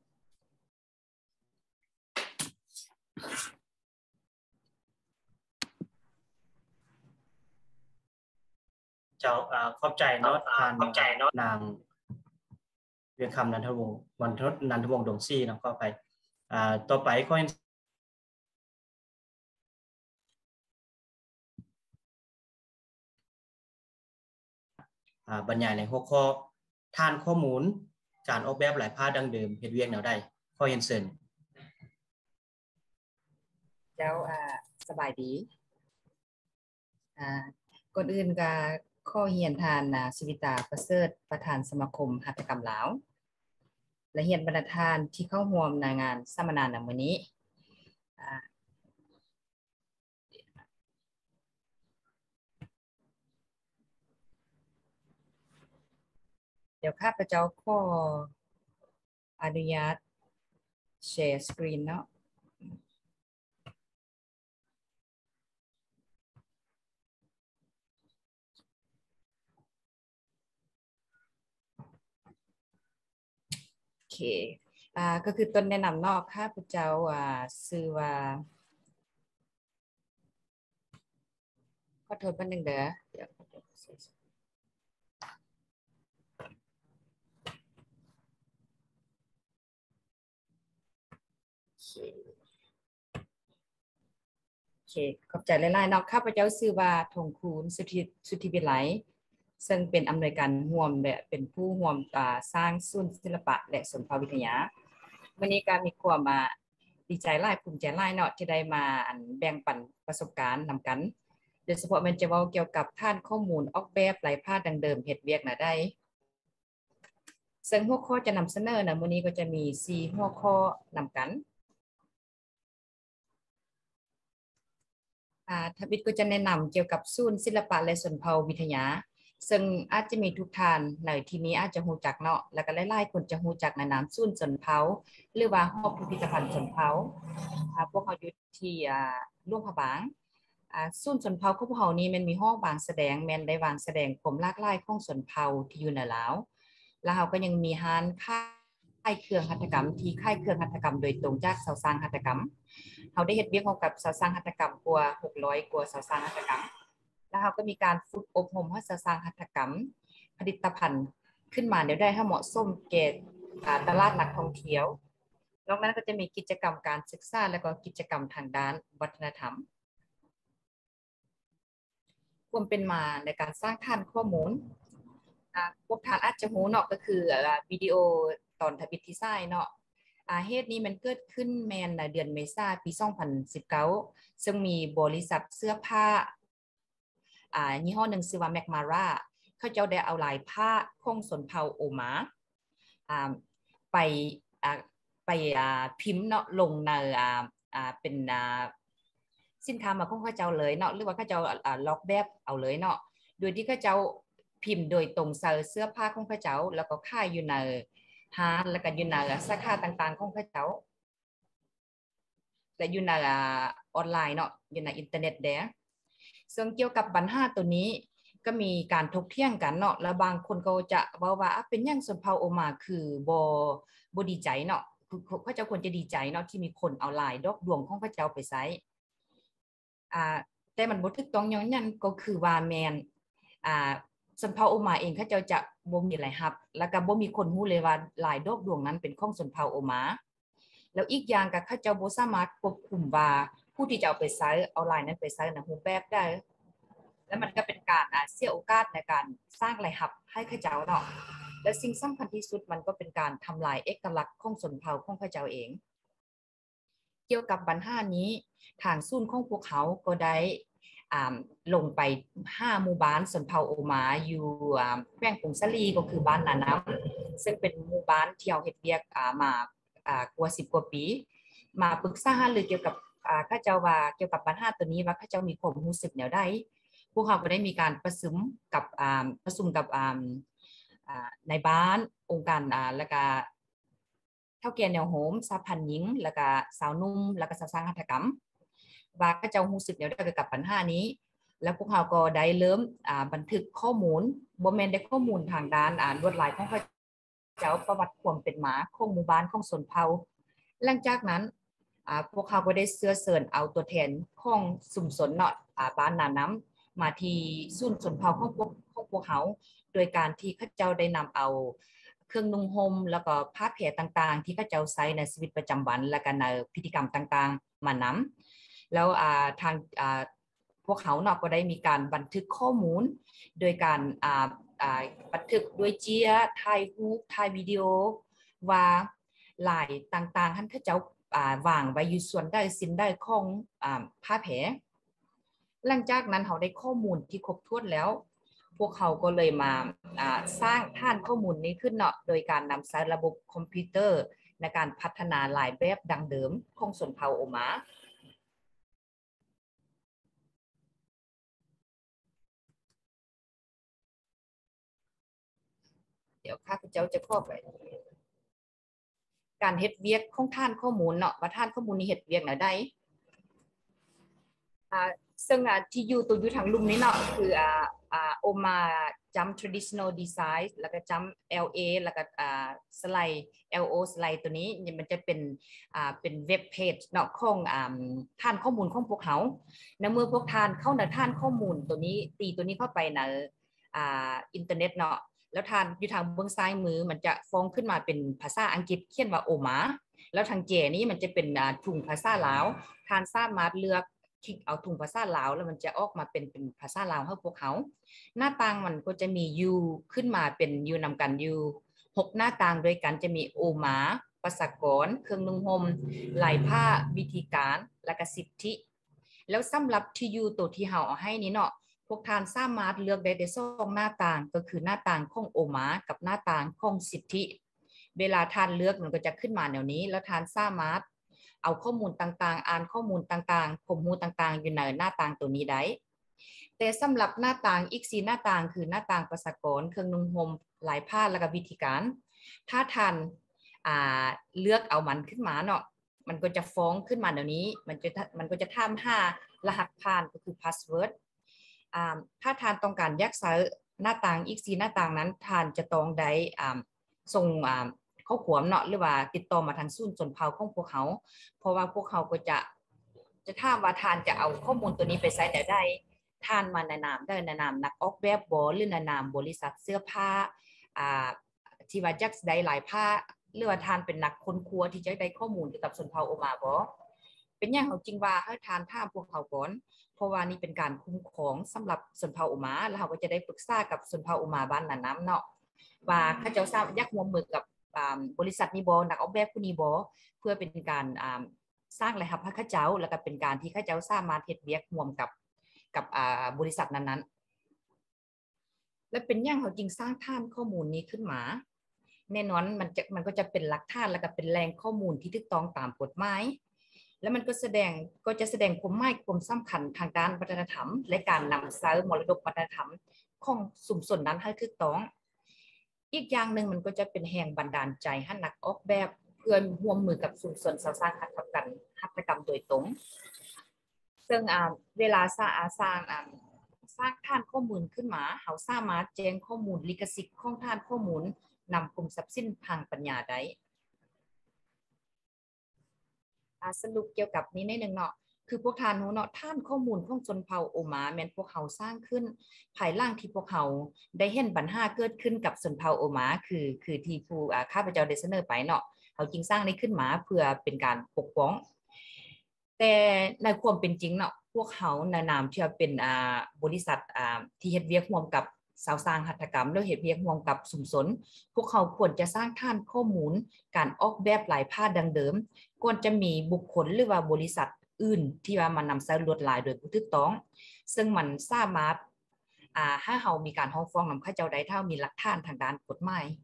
เจ้าอ่าขอบใจเนาะทานขอบใจเนาะนางเวียงคำนันทวงศ์วันทศนันทวงศ์ดงซี่เนาะก็ไปอ่าต่อไปก็อ่าบรรยายในหัวข้อทานข้อมูลการออกแบบหลายผ้าดังเดิมเฮ็ดเวียกแนวใดขอเรียนเชิญเจ้าอ่าสบายดีอ่าก่อนอื่นก็ข้อเรียนทานน่ะสวิตาประเสริฐประธานสมาคมหัตถกรรมลาวและเรียนบรรณาธิการที่เข้าร่วมในงานสัมมนาในมื้อนี้อ่าเดี๋ยวข้าพเจ้าขออนุญาตแชร์สกรีนเนาะโอเคอ่าก็คือต้นแนะนำเนาะข้าพเจ้าอ่าชื่อว่าขอโทษแป๊บนึงเด้อเดี๋ยวโอเคโอเคขอบใจหลายๆเนาะข้าพเจ้าชื่อว่าธงคูณสุทธิสุทธิวิไลซึ่งเป็นอำนวยการร่วมและเป็นผู้ร่วมสร้างศูนย์ศิลปะและสนภาวิทยาวันนี้ก็มีความมาดีใจหลายภูมิใจหลายเนาะที่ได้มาอันแบ่งปันประสบการณ์นำกันโดยเฉพาะมันจะเว้าเกี่ยวกับท่านข้อมูลออกแบบหลายผ้าดังเดิมเฮ็ดเวียกน่ะได้ซึ่งหัวข้อจะนำเสนอนะมื้อนี้ก็จะมีสี่หัวข้อนำกันอ่าทวิตก็จะแนะนำเกี่ยวกับศูนย์ศิลปะและชนเผ่าวิทยาซึ่งอาจจะมีทุกท่านในที่นี้อาจจะรู้จักเนาะแล้วก็หลายๆคนจะรู้จักในนามศูนย์ชนเผ่าหรือว่าหอพิพิธภัณฑ์ชนเผ่าอ่าพวกเขาอยู่ที่อ่าหลวงพระบางอ่าศูนย์ชนเผ่าของพวกเขานี้มันมีห้องวางแสดงแม่นได้วางแสดงความหลากหลายของชนเผ่าที่อยู่ในลาวแล้วเขาก็ยังมีร้านค่ายเครื่องหัตถกรรมที่ค่ายเครื่องหัตถกรรมโดยตรงจากชาวสร้างหัตถกรรมเขาได้เฮ็ดเวียกร่วมกับชาวสร้างหัตถกรรมกว่าหกร้อยกว่าชาวสร้างหัตถกรรมแล้วเขาก็มีการฝึกอบรมให้ชาวสร้างหัตถกรรมผลิตภัณฑ์ขึ้นมาเดี๋ยวได้ให้เหมาะสมแก่ตลาดนักท่องเที่ยวนอกนั้นก็จะมีกิจกรรมการศึกษาและก็กิจกรรมทางด้านวัฒนธรรมความเป็นมาในการสร้างฐานข้อมูลอ่าพวกทานอาจจะรู้เนาะก็คือวิดีโอตอนทวิตที่ใช้เนาะอ่าเหตุนี้มันเกิดขึ้นแมนในเดือนเมษายนปีสองพันสิบเก้าซึ่งมีบริษัทเสื้อผ้าอ่ายี่ห้อหนึ่งชื่อว่าแมคมาร่าเขาเจ้าได้เอาลายผ้าของชนเผ่าโอมาอ่าไปอ่าไปอ่าพิมพ์เนาะลงในอ่าอ่าเป็นอ่าสินค้ามาของเขาเจ้าเลยเนาะหรือว่าเขาเจ้าอ่าล็อกแบบเอาเลยเนาะโดยที่เขาเจ้าพิมพ์โดยตรงใส่เสื้อผ้าของเขาเจ้าแล้วก็ขายอยู่ในห้างแล้วก็อยู่ในสาขาต่างๆของเขาเจ้าและอยู่ในออนไลน์เนาะอยู่ในอินเทอร์เน็ตเด้ซึ่งเกี่ยวกับปัญหาตัวนี้ก็มีการถกเถียงกันเนาะแล้วบางคนก็จะว่าว่าเป็นอย่างชนเผ่าโอมาคือบ่บ่ดีใจเนาะคือเขาเจ้าควรจะดีใจเนาะที่มีคนเอาลายดอกดวงของเขาเจ้าไปใช้อ่าแต่มันบ่ถูกต้องอย่างนั้นก็คือว่าแมนอ่าชนเผ่าโอมาเองเขาเจ้าจะบ่มีอะไรรับแล้วก็บ่มีคนรู้เลยว่าลายดอกดวงนั้นเป็นของชนเผ่าโอมาแล้วอีกอย่างก็เขาเจ้าบ่สามารถควบคุมว่าผู้ที่จะเอาไปใช้เอาลายนั้นไปใช้ในรูปแบบได้แล้วมันก็เป็นการเสียโอกาสในการสร้างรายรับให้เขาเจ้าเนาะและสิ่งสำคัญที่สุดมันก็เป็นการทำลายเอกลักษณ์ของชนเผ่าของเขาเจ้าเองเกี่ยวกับปัญหานี้ทางศูนย์ของพวกเขาก็ได้ลงไปห้าหมู่บ้านชนเผ่าโอมาอยู่แขวงปงสะลีก็คือบ้านนาน้ำซึ่งเป็นหมู่บ้านที่เอาเฮ็ดเวียกมากว่าสิบกว่าปีมาปรึกษาหารือเกี่ยวกับข้าเจ้าว่าเกี่ยวกับปัญหาตัวนี้ว่าข้าเจ้ามีความรู้สึกแนวใดพวกเขาก็ได้มีการประชุมกับประชุมกับในบ้านองค์การแล้วก็เท่าแก่แนวโหมสาวพันหญิงแล้วก็สาวนุ่มแล้วก็สาวสร้างหัตถกรรมว่าข้าเจ้ารู้สึกแนวใดเกี่ยวกับปัญหานี้แล้วพวกเขาก็ได้เริ่มบันทึกข้อมูลบ่แม่นได้ข้อมูลทางด้านลวดลายของเขาเจ้าประวัติความเป็นมาของหมู่บ้านของชนเผ่าหลังจากนั้นพวกเขาก็ได้เชื้อเชิญเอาตัวแทนของชุมชนเนาะบ้านนาน้ำมาที่ศูนย์ชนเผ่าของพวกของพวกเขาโดยการที่เขาเจ้าได้นำเอาเครื่องนุ่งห่มแล้วก็ผ้าแพรต่างๆที่เขาเจ้าใช้ในชีวิตประจำวันและก็ในพิธีกรรมต่างๆมานำแล้วทางพวกเขาเนาะก็ได้มีการบันทึกข้อมูลโดยการบันทึกด้วยเจียถ่ายรูปถ่ายวิดีโอว่าลายต่างๆท่านเขาเจ้าวางไว้อยู่ส่วนได้สินได้ของผ้าแผลหลังจากนั้นเขาได้ข้อมูลที่ครบถ้วนแล้วพวกเขาก็เลยมาสร้างฐานข้อมูลนี้ขึ้นเนาะโดยการนำใช้ระบบคอมพิวเตอร์ในการพัฒนาหลายแบบดังเดิมของชนเผ่าโอมาเดี๋ยวข้าพเจ้าจะข้อไปการเฮ็ดเวียกของฐานข้อมูลเนาะว่าฐานข้อมูลนี้เฮ็ดเวียกไหนได้ซึ่งที่อยู่ตัวอยู่ทางลุ่มนี้เนาะคืออ่าอ่าโอมาจำ traditional design แล้วก็จำ แอล เอ แล้วก็อ่าสไลด์ แอล โอ สไลด์ตัวนี้มันจะเป็นอ่าเป็นเว็บเพจเนาะของอ่าฐานข้อมูลของพวกเขาในเมื่อพวกทานเข้าในฐานข้อมูลตัวนี้ตีตัวนี้เข้าไปในอ่าอินเทอร์เน็ตเนาะแล้วทานอยู่ทางเบื้องซ้ายมือมันจะฟ้องขึ้นมาเป็นภาษาอังกฤษเขียนว่าโอมาแล้วทางเจนี้มันจะเป็นถุงภาษาลาวทานสามารถเลือกคลิกเอาถุงภาษาลาวแล้วมันจะออกมาเป็นเป็นภาษาลาวให้พวกเขาหน้าต่างมันก็จะมียูขึ้นมาเป็นยูนำกันยูหกหน้าต่างโดยกันจะมีโอมาภาษากรเครื่องนุ่งห่มลายผ้าวิธีการและก็สิทธิแล้วสำหรับที่ยูตัวที่เฮาเอาให้นี้เนาะพวกทานสามารถเลือกได้ในสองหน้าต่างก็คือหน้าต่างของโอมากับหน้าต่างของสิทธิเวลาทานเลือกมันก็จะขึ้นมาแนวนี้แล้วทานสามารถเอาข้อมูลต่างๆอ่านข้อมูลต่างๆข้อมูลต่างๆอยู่ในหน้าต่างตัวนี้ได้แต่สำหรับหน้าต่างอีกสี่หน้าต่างคือหน้าต่างภาษากรเครื่องนุ่งห่มหลายผ้าและก็วิธีการถ้าทานอ่าเลือกเอามันขึ้นมาเนาะมันก็จะฟ้องขึ้นมาแนวนี้มันจะมันก็จะทำห้ารหัสผ่านก็คือพาสเวิร์ดถ้าทานต้องการยักษ์ใส่หน้าต่างอีกสี่หน้าต่างนั้นทานจะต้องได้ส่งข้อความเนาะหรือว่าติดต่อมาทางศูนย์ชนเผ่าของพวกเขาเพราะว่าพวกเขาก็จะจะถามว่าทานจะเอาข้อมูลตัวนี้ไปใช้แต่ได้ทานมาในนามได้ในนามนักออกแบบบอหรือในนามบริษัทเสื้อผ้าที่ว่าจักได้หลายผ้าหรือว่าทานเป็นนักค้นคว้าที่จะได้ข้อมูลเกี่ยวกับชนเผ่าโอมาบอเป็นอย่างเขาจริงว่าให้ทานท่าพวกเขาก่อนเพราะว่านี่เป็นการคุ้มครองสำหรับชนเผ่าโอมาแล้วเขาก็จะได้ปรึกษากับชนเผ่าโอมาบ้านนั้นน้ำเนาะว่าข้าเจ้าทราบยักษ์มวมือกับบริษัทนี้บอนักออกแบบผู้นี้บอเพื่อเป็นการสร้างรายรับให้ข้าเจ้าแล้วก็เป็นการที่ข้าเจ้าสามารถเฮ็ดเวียกร่วมกับกับบริษัทนั้นๆและเป็นอย่างเขาจริงสร้างฐานข้อมูลนี้ขึ้นมาแน่นอนมันจะมันก็จะเป็นหลักฐานแล้วก็เป็นแหล่งข้อมูลที่ถูกต้องตามกฎหมายแล้วมันก็แสดงก็จะแสดงความหมายความสำคัญทางด้านวัฒนธรรมและการนำเสนอมรดกวัฒนธรรมของชุมชนนั้นให้ถูกต้องอีกอย่างหนึ่งมันก็จะเป็นแรงบันดาลใจให้นักออกแบบเพื่อร่วมมือกับชุมชนสร้างหัตถกรรมหัตถกรรมโดยตรงซึ่งเวลาสร้างสร้างสร้างฐานข้อมูลขึ้นมาเขาสามารถแจ้งข้อมูลลิขสิทธิ์ของฐานข้อมูลนำกลุ่มทรัพย์สินทางปัญญาได้สรุปเกี่ยวกับนี้ในหนึ่งเนาะคือพวกทานเนาะท่านข้อมูลของชนเผ่าโอมาแม้นพวกเขาสร้างขึ้นภายหลังที่พวกเขาได้เห็นปัญหาเกิดขึ้นกับชนเผ่าโอมาคือคือที่ผู้ข้าพเจ้าได้เสนอไปเนาะเขาจึงสร้างนี้ขึ้นมาเพื่อเป็นการปกป้องแต่ในความเป็นจริงเนาะพวกเขาในนามที่เป็นบริษัทที่เฮ็ดเวียกร่วมกับสาวสร้างหัตถกรรมแล้วเฮ็ดเวียกร่วมกับชุมชนพวกเขาควรจะสร้างฐานข้อมูลการออกแบบหลายผ้าดังเดิมควรจะมีบุคคลหรือว่าบริษัทอื่นที่ว่ามานำเสนอลวดลายโดยผู้ถูกต้องซึ่งมันสามารถอ่าให้เฮามีการฟ้องฟ้องนำข้าเจ้าได้เท่ามีหลักฐานทางด้านกฎหมาย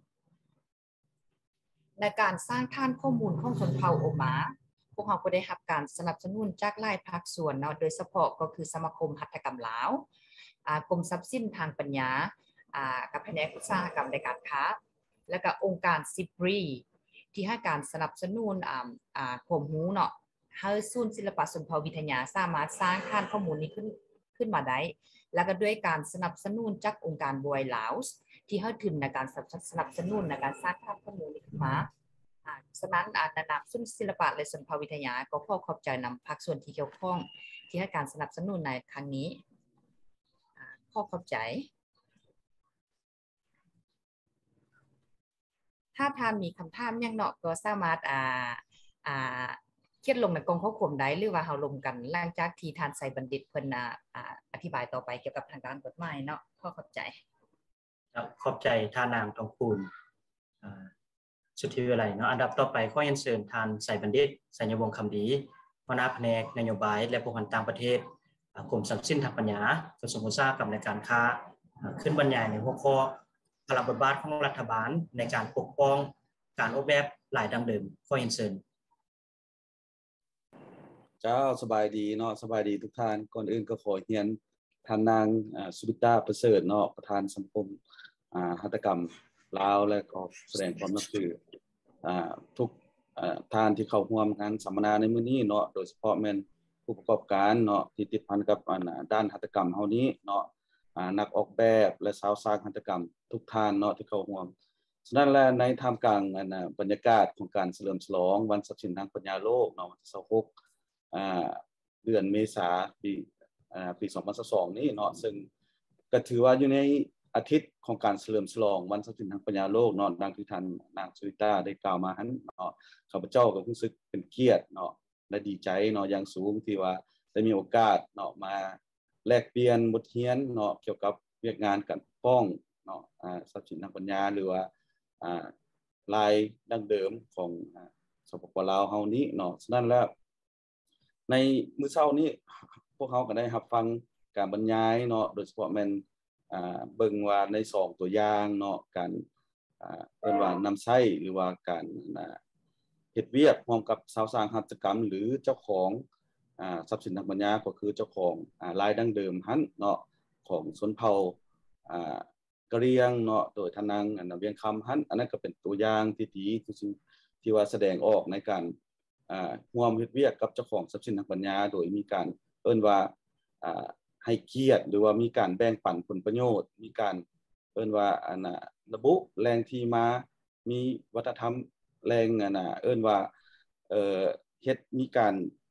ในการสร้างฐานข้อมูลของชนเผ่าโอมาพวกเขาก็ได้รับการสนับสนุนจากหลายภาคส่วนเนาะโดยเฉพาะก็คือสมาคมหัตถกรรมลาวกรมทรัพย์สินทางปัญญากับแผนกอุตสาหกรรมในการค้าและก็องค์การซิบรีที่ให้การสนับสนุนความรู้เนาะให้ศูนย์ศิลปะชนเผ่าวิทยาสามารถสร้างฐานข้อมูลนี้ขึ้นขึ้นมาได้แล้วก็ด้วยการสนับสนุนจากองค์การบวยลาวที่ให้ทุนในการสนับสนุนในการสร้างฐานข้อมูลนี้ขึ้นมาฉะนั้นในนามศูนย์ศิลปะและชนเผ่าวิทยาก็ขอขอบใจนำภาคส่วนที่เกี่ยวข้องที่ให้การสนับสนุนในครั้งนี้ขอขอบใจถ้าท่านมีคำถามยังเนาะก็สามารถอ่าอ่าเขียนลงในกล่องข้อความได้หรือว่าเฮาลงกันหลังจากที่ท่านใส่บัณฑิตเพิ่นอ่าอธิบายต่อไปเกี่ยวกับทางด้านกฎหมายเนาะขอขอบใจขอบใจท่านนางทองคูณสุทธิวิไลเนาะอันดับต่อไปขอเรียนเชิญท่านไสบัณฑิตไสยวงศ์คำดีหัวหน้าแผนกนโยบายและผู้พันต่างประเทศกรมทรัพย์สินทางปัญญากระทรวงอุตสาหกรรมและการค้าขึ้นบรรยายในหัวข้อพลังบทบาทของรัฐบาลในการปกป้องการออกแบบหลายดังเดิมขอเรียนเชิญเจ้าสบายดีเนาะสบายดีทุกท่านก่อนอื่นก็ขอเรียนท่านนางสุวิตาประเสริฐเนาะประธานสังคมหัตถกรรมลาวและก็แสดงความนับถือทุกท่านที่เข้าร่วมงานสัมมนาในมื้อนี้เนาะโดยเฉพาะแม่นผู้ประกอบการเนาะที่ติดพันกับด้านหัตถกรรมเฮานี้เนาะนักออกแบบและชาวสร้างหัตถกรรมทุกท่านเนาะที่เข้าร่วมฉะนั้นแล้วในท่ามกลางบรรยากาศของการเฉลิมฉลองวันทรัพย์สินทางปัญญาโลกเนาะวันที่ยี่สิบหกอ่าเดือนเมษายนปีอ่าปีสองพันยี่สิบสองนี้เนาะซึ่งก็ถือว่าอยู่ในอาทิตย์ของการเฉลิมฉลองวันทรัพย์สินทางปัญญาโลกเนาะดังที่ท่านนางสุวิตาได้กล่าวมาหันเนาะข้าพเจ้าก็รู้สึกเป็นเกียรติเนาะและดีใจเนาะอย่างสูงที่ว่าได้มีโอกาสเนาะมาแลกเปลี่ยนบทเรียนเนาะเกี่ยวกับเวียกงานการปกป้องเนาะอ่าทรัพย์สินทางปัญญาหรือว่าอ่าลายดั้งเดิมของสปป.ลาวเฮานี้เนาะฉะนั้นแล้วในมื้อเช้านี้พวกเขาก็ได้รับฟังการบรรยายเนาะโดยเฉพาะแม่นอ่าเบิ่งว่าในสองตัวอย่างเนาะการอ่าเอิ้นว่านำใช้หรือว่าการอ่าเฮ็ดเวียกร่วมกับชาวสร้างหัตถกรรมหรือเจ้าของอ่าทรัพย์สินทางปัญญาก็คือเจ้าของอ่าลายดั้งเดิมหั้นเนาะของชนเผ่าอ่ากะเหรี่ยงเนาะโดยทนางอันเวียงคำหั้นอันนั้นก็เป็นตัวอย่างที่ดีที่ที่ว่าแสดงออกในการอ่าร่วมเฮ็ดเวียกกับเจ้าของทรัพย์สินทางปัญญาโดยมีการเอิ้นว่าอ่าให้เกียรติหรือว่ามีการแบ่งปันผลประโยชน์มีการเอิ้นว่าอันน่ะระบุแหล่งที่มามีวัฒนธรรมแหล่งอันน่ะเอิ้นว่าเอ่อเฮ็ดมีการ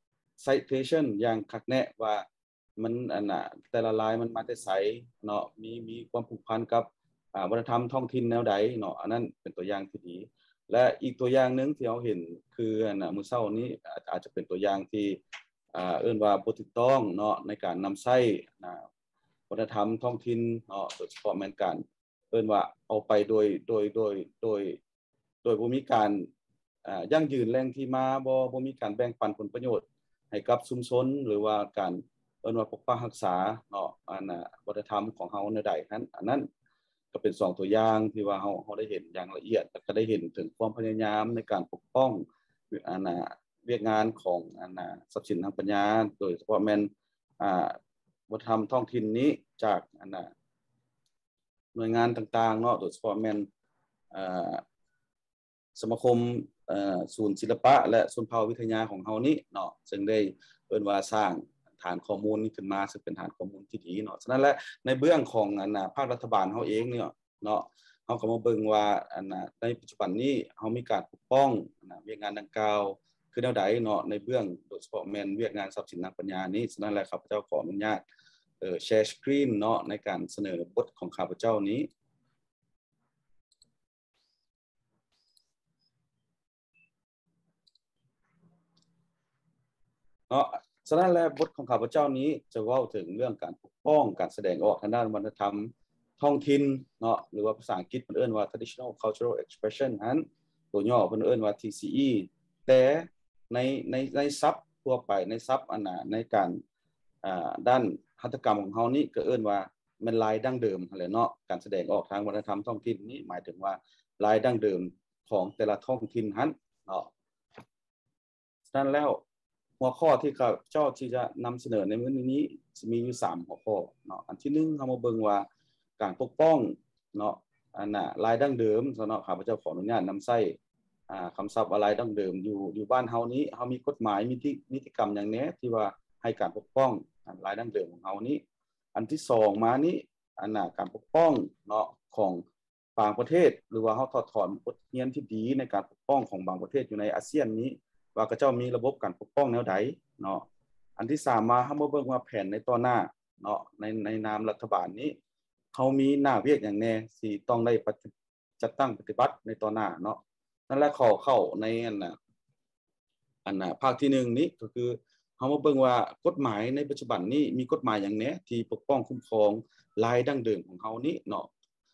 citation อย่างคักแน่ว่ามันอันน่ะแต่ละลายมันมาแต่ไสเนาะมีมีความผูกพันกับอ่าวัฒนธรรมท้องถิ่นแนวใดเนาะอันนั้นเป็นตัวอย่างที่ดีและอีกตัวอย่างนึงที่เราเห็นคืออันน่ะมื้อเช้านี้อาจจะเป็นตัวอย่างที่อ่าเอิ้นว่าบ่ถูกต้องเนาะในการนำใช้นะวัฒนธรรมท้องถิ่นเนาะโดยเฉพาะแม่นการเอิ้นว่าเอาไปโดยโดยโดยโดยโดยบ่มีการอ่ายั่งยืนแหล่งที่มาบ่บ่มีการแบ่งปันผลประโยชน์ให้กับชุมชนหรือว่าการเอิ้นว่าปกปักรักษาเนาะอันน่ะวัฒนธรรมของเฮาในใดนั้นอันนั้นก็เป็นสองตัวอย่างที่ว่าเฮาเฮาได้เห็นอย่างละเอียดแล้วก็ได้เห็นถึงความพยายามในการปกป้องอันน่ะเวียกงานของอันน่ะทรัพย์สินทางปัญญาโดยเฉพาะแม่นอ่าวัฒนธรรมท้องถิ่นนี้จากอันน่ะหน่วยงานต่างๆเนาะโดยเฉพาะแม่นอ่าสมาคมเอ่อศูนย์ศิลปะและชนเผ่าวิทยาของเฮานี้เนาะซึ่งได้เอิ้นว่าสร้างฐานข้อมูลนี้ขึ้นมาซึ่งเป็นฐานข้อมูลที่ดีเนาะฉะนั้นและในเบื้องของอันน่ะภาครัฐบาลเฮาเองเนี่ยเนาะเฮาก็มาเบิ่งว่าอันน่ะในปัจจุบันนี้เฮามีการปกป้องอันน่ะเวียกงานดังกล่าวคือแนวใดเนาะในเบื้องโดยเฉพาะแม่นเวียกงานทรัพย์สินทางปัญญานี้ฉะนั้นแหละข้าพเจ้าขออนุญาตเอ่อแชร์สกรีนเนาะในการเสนอบทของข้าพเจ้านี้เนาะฉะนั้นแล้วบทของข้าพเจ้านี้จะเว้าถึงเรื่องการปกป้องการแสดงออกทางด้านวัฒนธรรมท้องถิ่นเนาะหรือว่าภาษาอังกฤษเพิ่นเอิ้นว่า traditional cultural expression นั้นตัวย่อเพิ่นเอิ้นว่า ที ซี อี แต่ในในในศัพท์ทั่วไปในศัพท์อันน่ะในการอ่าด้านหัตถกรรมของเฮานี้ก็เอิ้นว่าแม่นลายดั้งเดิมนั่นแหละเนาะการแสดงออกทางวัฒนธรรมท้องถิ่นนี้หมายถึงว่าลายดั้งเดิมของแต่ละท้องถิ่นนั้นเนาะฉะนั้นแล้วหัวข้อที่ข้าพเจ้าที่จะนำเสนอในมื้อนี้สิมีอยู่สามหัวข้อเนาะอันที่หนึ่งเฮามาเบิ่งว่าการปกป้องเนาะอันน่ะลายดั้งเดิมซะเนาะข้าพเจ้าขออนุญาตนำใช้อ่าคำศัพท์ว่าลายดั้งเดิมอยู่อยู่บ้านเฮานี้เฮามีกฎหมายมีนิติกรรมอย่างแน่ที่ว่าให้การปกป้องลายดั้งเดิมของเฮานี้อันที่สองมานี้อันน่ะการปกป้องเนาะของบางประเทศหรือว่าเฮาถอดถอนบทเรียนที่ดีในการปกป้องของบางประเทศอยู่ในอาเซียนนี้ว่าเขาเจ้ามีระบบการปกป้องแนวใดเนาะอันที่สามมาเฮามาเบิ่งว่าแผนในต่อหน้าเนาะในในนามรัฐบาลนี้เฮามีหน้าเวียกอย่างแน่ที่ต้องได้จัดตั้งปฏิบัติในต่อหน้าเนาะนั่นแหละขอเข้าในอันน่ะอันน่ะภาคที่หนึ่งนี้ก็คือเฮามาเบิ่งว่ากฎหมายในปัจจุบันนี้มีกฎหมายอย่างแน่ที่ปกป้องคุ้มครองลายดั้งเดิมของเฮานี้เนาะ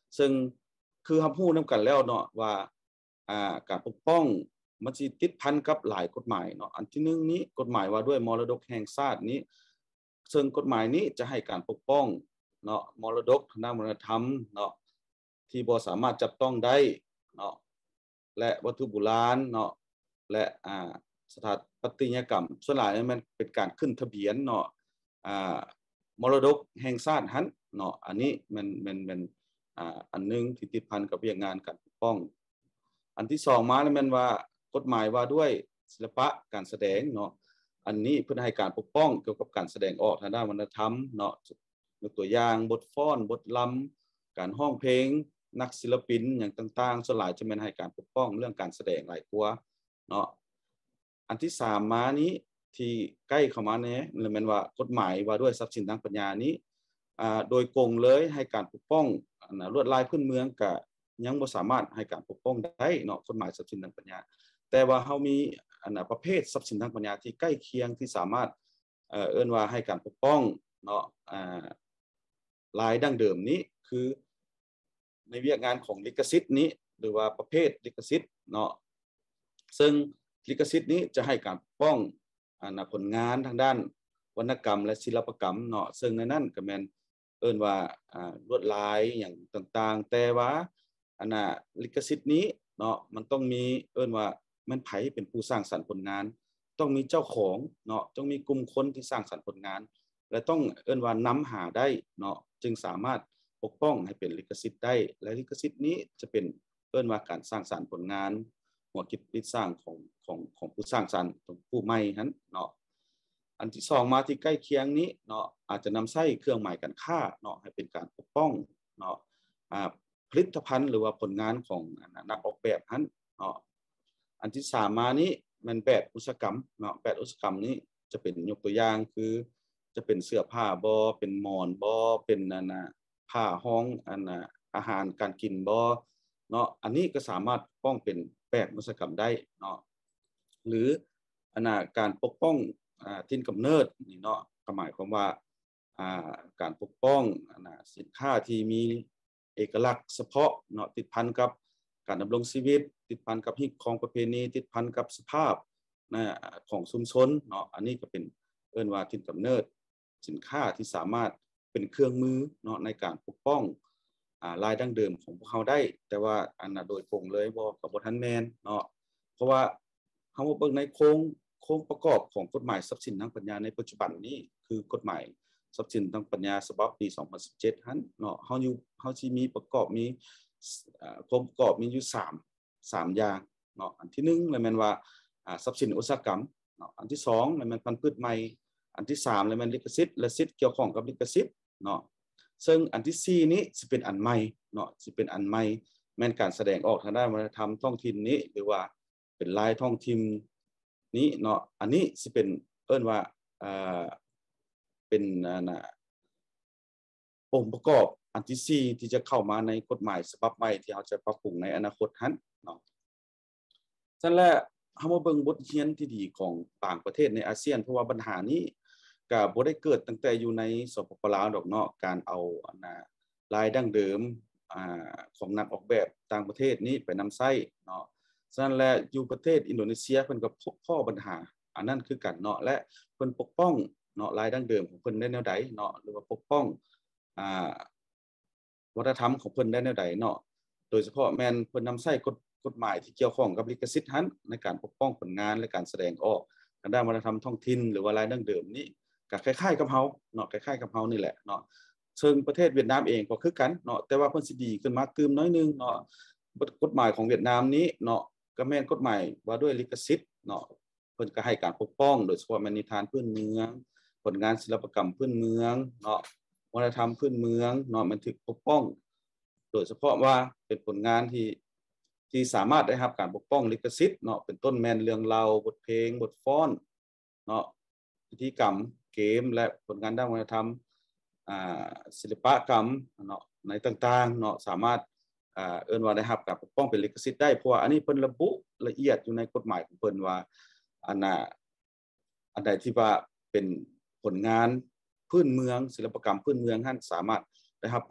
ซึ่งคือเฮาฮู้นำกันแล้วเนาะว่าอ่าการปกป้องมันสิติดพันกับหลายกฎหมายเนาะอันที่หนึ่งนี้กฎหมายว่าด้วยมรดกแห่งชาตินี้ซึ่งกฎหมายนี้จะให้การปกป้องเนาะมรดกทางด้านวัฒนธรรมเนาะที่บ่สามารถจับต้องได้เนาะและวัตถุโบราณเนาะและอ่าสถาปัตยกรรมส่วนหลายมันเป็นการขึ้นทะเบียนเนาะอ่ามรดกแห่งชาติหั้นเนาะอันนี้มันมันมันอ่าอันนึงที่ติดพันกับเรื่องงานการปกป้องอันที่สองมาแล้วมันว่ากฎหมายว่าด้วยศิลปะการแสดงเนาะอันนี้เพื่อให้การปกป้องเกี่ยวกับการแสดงออกทางด้านวัฒนธรรมเนาะยกตัวอย่างบทฟ้อนบทลำการร้องเพลงนักศิลปินอย่างต่างๆส่วนหลายจะเป็นให้การปกป้องเรื่องการแสดงหลายกว่าเนาะอันที่สามมานี้ที่ใกล้เข้ามาแน่มันแม่นว่ากฎหมายว่าด้วยทรัพย์สินทางปัญญานี้อ่าโดยกงเลยให้การปกป้องนะลวดลายพื้นเมืองก็ยังบ่สามารถให้การปกป้องได้เนาะกฎหมายทรัพย์สินทางปัญญาแต่ว่าเฮามีอันน่ะประเภททรัพย์สินทางปัญญาที่ใกล้เคียงที่สามารถเอ่อเอิ้นว่าให้การปกป้องเนาะอ่าลายดั้งเดิมนี้คือในเวียกงานของลิขสิทธิ์นี้หรือว่าประเภทลิขสิทธิ์เนาะซึ่งลิขสิทธิ์นี้จะให้การปกป้องอันน่ะผลงานทางด้านวรรณกรรมและศิลปกรรมเนาะซึ่งในนั้นก็แม่นเอิ้นว่าอ่าลวดลายอย่างต่างๆแต่ว่าอันน่ะลิขสิทธิ์นี้เนาะมันต้องมีเอิ้นว่ามันไผเป็นผู้สร้างสรรค์ผลงานต้องมีเจ้าของเนาะต้องมีกลุ่มคนที่สร้างสรรค์ผลงานและต้องเอิ้นว่านำหาได้เนาะจึงสามารถปกป้องให้เป็นลิขสิทธิ์ได้และลิขสิทธิ์นี้จะเป็นเอิ้นว่าการสร้างสรรค์ผลงานหัวคิดคิดสร้างของของของผู้สร้างสรรค์ของผู้ใหม่นั้นเนาะอันที่สองมาที่ใกล้เคียงนี้เนาะอาจจะนำใช้เครื่องหมายการค้าเนาะให้เป็นการปกป้องเนาะอ่าผลิตภัณฑ์หรือว่าผลงานของนักออกแบบนั้นเนาะอันที่สามมานี้มันแบบอุตสาหกรรมเนาะแบบอุตสาหกรรมนี้จะเป็นยกตัวอย่างคือจะเป็นเสื้อผ้าบ่เป็นหมอนบ่เป็นนั่นน่ะผ้าห้องอันน่ะอาหารการกินบ่เนาะอันนี้ก็สามารถป้องเป็นแบบอุตสาหกรรมได้เนาะหรืออันน่ะการปกป้องอ่าถิ่นกำเนิดนี่เนาะก็หมายความว่าอ่าการปกป้องอันน่ะสินค้าที่มีเอกลักษณ์เฉพาะเนาะติดพันกับการดำรงชีวิตติดพันกับฮิตของประเพณีติดพันกับสภาพนะของชุมชนเนาะอันนี้ก็เป็นเอิ้นว่าถิ่นกำเนิดสินค้าที่สามารถเป็นเครื่องมือเนาะในการปกป้องอ่าลายดั้งเดิมของพวกเขาได้แต่ว่าอันน่ะโดยตรงเลยบ่ก็บ่ทันแม่นเนาะเพราะว่าเฮาเบิ่งในโครงโครงประกอบของกฎหมายทรัพย์สินทางปัญญาในปัจจุบันนี้คือกฎหมายทรัพย์สินทางปัญญาฉบับปีสองพันสิบเจ็ดหั่นเนาะเฮาอยู่เฮาสิมีประกอบมีอ่าโครงประกอบมีอยู่สาม สามอย่างเนาะอันที่หนึ่งเลยแม่นว่าอ่าทรัพย์สินอุตสาหกรรมเนาะอันที่สองเลยแม่นพันธุ์พืชใหม่อันที่สามเลยแม่นลิขสิทธิ์และสิทธิ์เกี่ยวข้องกับลิขสิทธิ์เนาะซึ่งอันที่สี่นี้สิเป็นอันใหม่เนาะสิเป็นอันใหม่แม่นการแสดงออกทางด้านวัฒนธรรมท้องถิ่นนี้หรือว่าเป็นลายท้องถิ่นนี้เนาะอันนี้สิเป็นเอิ้นว่าอ่าเป็นอันน่ะองค์ประกอบอันที่สี่ที่จะเข้ามาในกฎหมายฉบับใหม่ที่เราจะปรับปรุงในอนาคตนั้นเนาะฉะนั้นแหละเฮามาเบิ่งบทเรียนที่ดีของต่างประเทศในอาเซียนเพราะว่าปัญหานี้ก็บ่ได้เกิดตั้งแต่อยู่ในสปปลาวดอกเนาะการเอาอันน่ะลายดั้งเดิมอ่าของนักออกแบบต่างประเทศนี้ไปนำใช้เนาะฉะนั้นแหละอยู่ประเทศอินโดนีเซียเพิ่นก็พบพ้อปัญหาอันนั้นคือกันเนาะและเพิ่นปกป้องเนาะลายดั้งเดิมของเพิ่นได้แนวใดเนาะหรือว่าปกป้องอ่าวัฒนธรรมของเพิ่นได้แนวใดเนาะโดยเฉพาะแม่นเพิ่นนำใช้กฎกฎหมายที่เกี่ยวข้องกับลิขสิทธิ์หั้นในการปกป้องผลงานและการแสดงออกทางด้านวัฒนธรรมท้องถิ่นหรือว่าลายดั้งเดิมนี้ก็คล้ายๆกับเฮาเนาะคล้ายๆกับเฮานี่แหละเนาะซึ่งประเทศเวียดนามเองก็คือกันเนาะแต่ว่าเพิ่นสิดีขึ้นมาตืมน้อยนึงเนาะกฎหมายของเวียดนามนี้เนาะก็แม่นกฎหมายว่าด้วยลิขสิทธิ์เนาะเพิ่นก็ให้การปกป้องโดยเฉพาะแม่นนิทานพื้นเมืองผลงานศิลปกรรมพื้นเมืองเนาะวัฒนธรรมพื้นเมืองเนาะมันถูกปกป้องโดยเฉพาะว่าเป็นผลงานที่ที่สามารถได้รับการปกป้องลิขสิทธิ์เนาะเป็นต้นแม่นเรื่องเล่าบทเพลงบทฟ้อนเนาะพิธีกรรมเกมและผลงานด้านวัฒนธรรมอ่าศิลปกรรมเนาะในต่างๆเนาะสามารถอ่าเอิ้นว่าได้รับการปกป้องเป็นลิขสิทธิ์ได้เพราะว่าอันนี้เพิ่นระบุละเอียดอยู่ในกฎหมายของเพิ่นว่าอันน่ะอันใดที่ว่าเป็นผลงานพื้นเมืองศิลปกรรมพื้นเมืองท่านสามารถได้รับ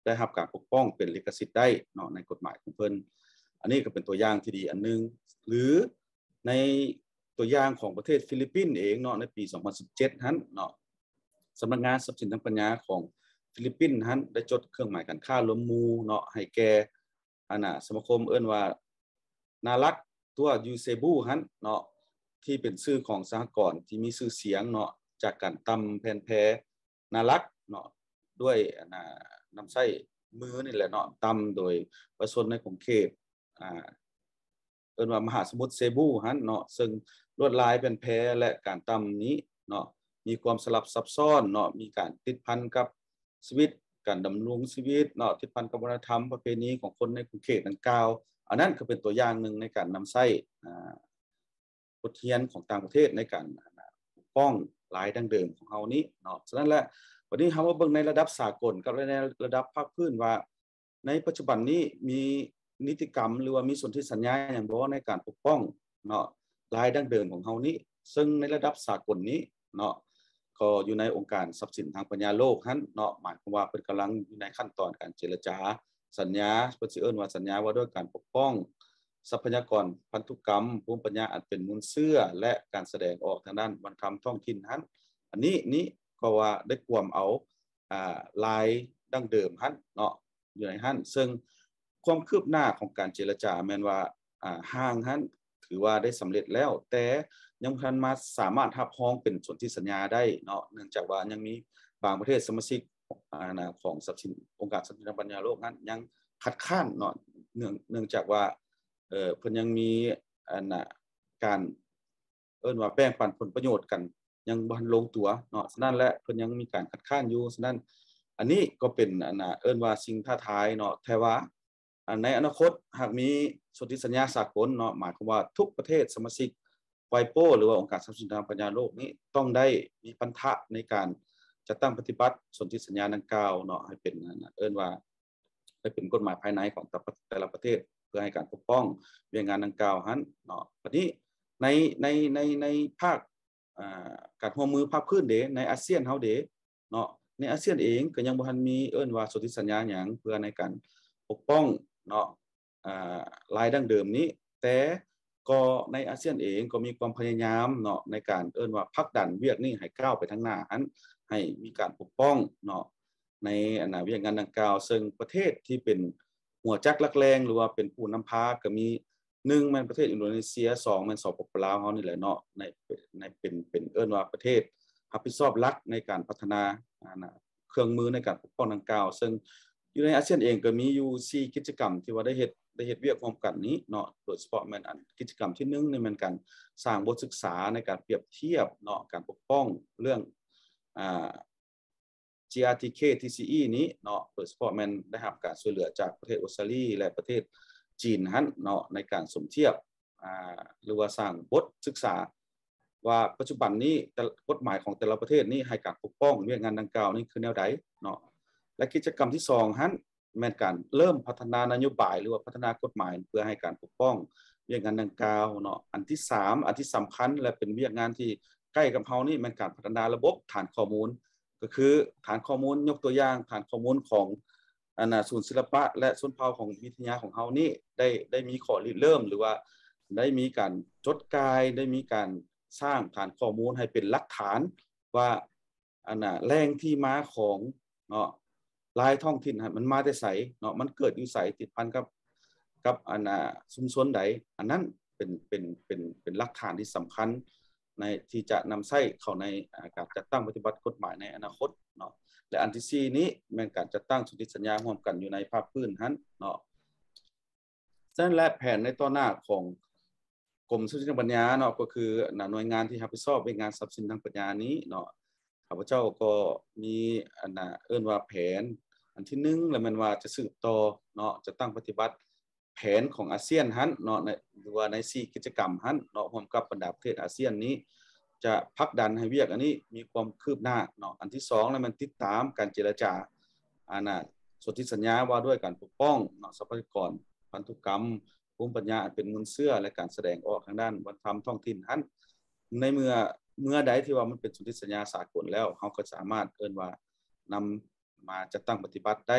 ได้รับการปกป้องเป็นลิขสิทธิ์ได้เนาะในกฎหมายของเพิ่นอันนี้ก็เป็นตัวอย่างที่ดีอันนึงหรือในตัวอย่างของประเทศฟิลิปปินส์เองเนาะในปีสองพันสิบเจ็ดนั้นเนาะสำนักงานทรัพย์สินทางปัญญาของฟิลิปปินส์นั้นได้จดเครื่องหมายการค้าร่วมหมู่เนาะให้แก่อันน่ะสมาคมเอิ้นว่านารักตัวยูเซบูฮันเนาะที่เป็นชื่อของสหกรณ์ที่มีชื่อเสียงเนาะจากการตำแผ่นแพนารักเนาะด้วยน่ะน้ำไส้มือนี่แหละเนาะตำโดยประชาชนในของเขตอ่าเอิ้นว่ามหาสมุทรเซบูฮันเนาะซึ่งลวดลายแผ่นแพและการตำนี้เนาะมีความสลับซับซ้อนเนาะมีการติดพันกับชีวิตการดำรงชีวิตเนาะติดพันกับวัฒนธรรมประเพณีของคนในกรุงเทพดังกล่าวอันนั้นก็เป็นตัวอย่างหนึ่งในการนำใช้อ่าบทเรียนของต่างประเทศในการปกป้องหลายดั้งเดิมของเฮานี้เนาะฉะนั้นแหละวันนี้เฮามาเบิ่งในระดับสากลกับในระดับภาคพื้นว่าในปัจจุบันนี้มีนิติกรรมหรือว่ามีสนธิสัญญาอย่างบ่ในการปกป้องเนาะหลายดั้งเดิมของเฮานี้ซึ่งในระดับสากลนี้เนาะก็อยู่ในองค์การทรัพย์สินทางปัญญาโลกนั้นเนาะหมายความว่าเพิ่นกำลังอยู่ในขั้นตอนการเจรจาสัญญาเพิ่นสิเอิ้นว่าสัญญาว่าด้วยการปกป้องทรัพยากรพันธุกรรมภูมิปัญญาอันเป็นมูลเชื่อและการแสดงออกทางด้านวัฒนธรรมท้องถิ่นนั้นอันนี้นี้ก็ว่าได้กวมเอาอ่าลายดั้งเดิมนั้นเนาะอยู่ในนั้นซึ่งความคืบหน้าของการเจรจาแม่นว่าอ่าห่างนั้นถือว่าได้สำเร็จแล้วแต่ยังทันมาสามารถรับรองเป็นสนธิสัญญาได้เนาะเนื่องจากว่ายังมีบางประเทศสมาชิกอ่านะของทรัพย์สินองค์การทรัพย์สินทางปัญญาโลกนั้นยังคัดค้านเนาะเนื่องเนื่องจากว่าเอ่อเพิ่นยังมีอันน่ะการเอิ้นว่าแบ่งปันผลประโยชน์กันยังบ่ทันลงตัวเนาะฉะนั้นและเพิ่นยังมีการคัดค้านอยู่ฉะนั้นอันนี้ก็เป็นอันน่ะเอิ้นว่าสิ่งท้าทายเนาะแต่ว่าอันในอนาคตหากมีสนธิสัญญาสากลเนาะหมายความว่าทุกประเทศสมาชิกไวโปหรือว่าองค์การทรัพย์สินทางปัญญาโลกนี้ต้องได้มีพันธะในการจัดตั้งปฏิบัติสนธิสัญญาดังกล่าวเนาะให้เป็นเอิ้นว่าให้เป็นกฎหมายภายในของแต่ละประเทศเพื่อให้การปกป้องเรื่องงานดังกล่าวนั้นเนาะบัดนี้ในในในในภาคอ่าการร่วมมือภาคพื้นเด้ในอาเซียนเฮาเด้เนาะในอาเซียนเองก็ยังบ่ทันมีเอิ้นว่าสนธิสัญญาหยังเพื่อในการปกป้องเนาะอ่าลายดั้งเดิมนี้แต่ก็ในอาเซียนเองก็มีความพยายามเนาะในการเอิ้นว่าผลักดันเวียกนี้ให้ก้าวไปข้างหน้าอันให้มีการปกป้องเนาะในอันน่ะเวียกงานดังกล่าวซึ่งประเทศที่เป็นหัวจักหลักแรงหรือว่าเป็นผู้นำพาก็มีหนึ่งแม่นประเทศอินโดนีเซียสองแม่นสปปลาวเฮานี่แหละเนาะในในเป็นเป็นเอิ้นว่าประเทศรับผิดชอบหลักในการพัฒนาอันน่ะเครื่องมือในการปกป้องดังกล่าวซึ่งอยู่ในอาเซียนเองก็มีอยู่สี่กิจกรรมที่ว่าได้เฮ็ดได้เฮ็ดเวียกร่วมกันนี้เนาะโดยเฉพาะแม่นอันกิจกรรมที่หนึ่งนี่แม่นการสร้างบทศึกษาในการเปรียบเทียบเนาะการปกป้องเรื่องอ่า จี อาร์ ที เค ที ซี อี นี้เนาะโดยเฉพาะแม่นได้รับการช่วยเหลือจากประเทศออสเตรเลียและประเทศจีนหั่นเนาะในการสมเทียบอ่าหรือว่าสร้างบทศึกษาว่าปัจจุบันนี้แต่กฎหมายของแต่ละประเทศนี้ให้การปกป้องเรื่องงานดังกล่าวนี้คือแนวใดเนาะและกิจกรรมที่สองหั่นแม่นการเริ่มพัฒนานโยบายหรือว่าพัฒนากฎหมายเพื่อให้การปกป้องเรื่องงานดังกล่าวเนาะอันที่สามอันที่สำคัญและเป็นเรื่องงานที่ใกล้กับเฮานี่แม่นการพัฒนาระบบฐานข้อมูลก็คือฐานข้อมูลยกตัวอย่างฐานข้อมูลของอันน่ะศูนย์ศิลปะและชนเผ่าของวิทยาของเฮานี่ได้ได้มีข้อริเริ่มหรือว่าได้มีการจดกายได้มีการสร้างฐานข้อมูลให้เป็นหลักฐานว่าอันน่ะแหล่งที่มาของเนาะลายท้องถิ่นมันมาแต่ไสเนาะมันเกิดอยู่ไสติดพันกับกับอันน่ะชุมชนใดอันนั้นเป็นเป็นเป็นเป็นหลักฐานที่สำคัญในที่จะนำใช้เข้าในการจัดตั้งปฏิบัติกฎหมายในอนาคตเนาะและอันที่สี่นี้แม่นการจัดตั้งสนธิสัญญาร่วมกันอยู่ในภาคพื้นนั้นเนาะฉะนั้นและแผนในต่อหน้าของกรมทรัพย์สินทางปัญญาเนาะก็คือหน่วยงานที่รับผิดชอบในงานทรัพย์สินทางปัญญานี้เนาะข้าพเจ้าก็มีอันน่ะเอิ้นว่าแผนอันที่หนึ่งแล้วมันว่าจะสืบต่อเนาะจะตั้งปฏิบัติแผนของอาเซียนหั่นเนาะในหรือว่าในสี่กิจกรรมหั่นเนาะร่วมกับบรรดาประเทศอาเซียนนี้จะผลักดันให้เวียกอันนี้มีความคืบหน้าเนาะอันที่สองแล้วมันติดตามการเจรจาอันน่ะสนธิสัญญาว่าด้วยการปกป้องเนาะทรัพยากรพันธุกรรมภูมิปัญญาเป็นมูลเชื่อและการแสดงออกทางด้านวัฒนธรรมท้องถิ่นหั่นในเมื่อเมื่อใดที่ว่ามันเป็นสนธิสัญญาสากลแล้วเฮาก็สามารถเอิ้นว่านำมาจัดตั้งปฏิบัติได้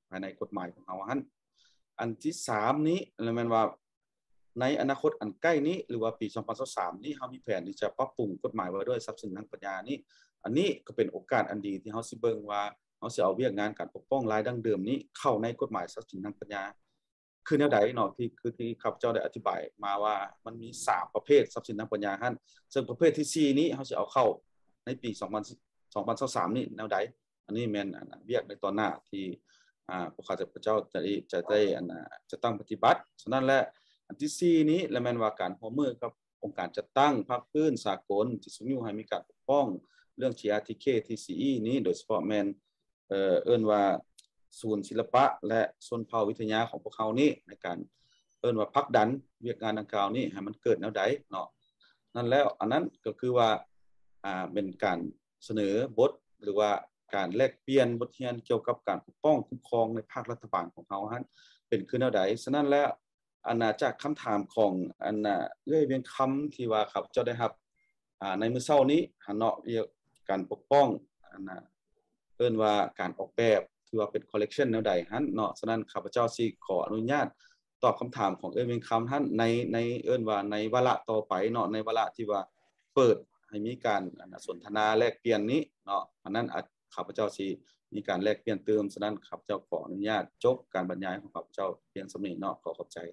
ภายในกฎหมายของเฮาหั่นอันที่สามนี้แม่นว่าในอนาคตอันใกล้นี้หรือว่าปีสองพันยี่สิบสามนี้เฮามีแผนที่จะปรับปรุงกฎหมายว่าด้วยทรัพย์สินทางปัญญานี้อันนี้ก็เป็นโอกาสอันดีที่เฮาสิเบิ่งว่าเฮาสิเอาเวียกงานการปกป้องรายดั้งเดิมนี้เข้าในกฎหมายทรัพย์สินทางปัญญาคือแนวใดเนาะที่คือที่ข้าพเจ้าได้อธิบายมาว่ามันมีสามประเภททรัพย์สินทางปัญญาหั่นซึ่งประเภทที่สี่นี้เฮาสิเอาเข้าในปีสองพันยี่สิบสามนี้แนวใดอันนี้แม่นอันเวียกในตอนหน้าที่อ่าพวกข้าพเจ้าจะได้จะได้อันน่ะจะตั้งปฏิบัติฉะนั้นแหละอันที่สี่นี้และแม่นว่าการร่วมมือกับองค์การจัดตั้งภาคพื้นสากลที่สมอยู่ให้มีการปกป้องเรื่อง ที อาร์ ที เค ที ซี อี นี้โดยเฉพาะแม่นเอ่อเอิ้นว่าศูนย์ศิลปะและชนเผ่าวิทยาของพวกเขานี้ในการเอิ้นว่าผลักดันเวียกงานดังกล่าวนี้ให้มันเกิดแนวใดเนาะนั่นแล้วอันนั้นก็คือว่าอ่าเป็นการเสนอบทหรือว่าการแลกเปลี่ยนบทเรียนเกี่ยวกับการปกป้องคุ้มครองในภาครัฐบาลของเฮาหั่นเป็นคือแนวใดฉะนั้นแล้วอันน่ะจากคำถามของอันน่ะเอื้อยเวียงคำที่ว่าครับเจ้าได้รับอ่าในมื้อเช้านี้หันเนาะเรียกการปกป้องอันน่ะเอิ้นว่าการออกแบบที่ว่าเป็นคอลเลกชันแนวใดหั่นเนาะฉะนั้นข้าพเจ้าสิขออนุญาตตอบคำถามของเอื้อยเวียงคำท่านในในเอิ้นว่าในวาระต่อไปเนาะในวาระที่ว่าเปิดให้มีการอันน่ะสนทนาแลกเปลี่ยนนี้เนาะอันนั้นอาจข้าพเจ้าสิมีการแลกเปลี่ยนเติมฉะนั้นข้าพเจ้าขออนุญาตจบการบรรยายของข้าพเจ้าเพียงส่ำนี้เนาะขอขอบใจ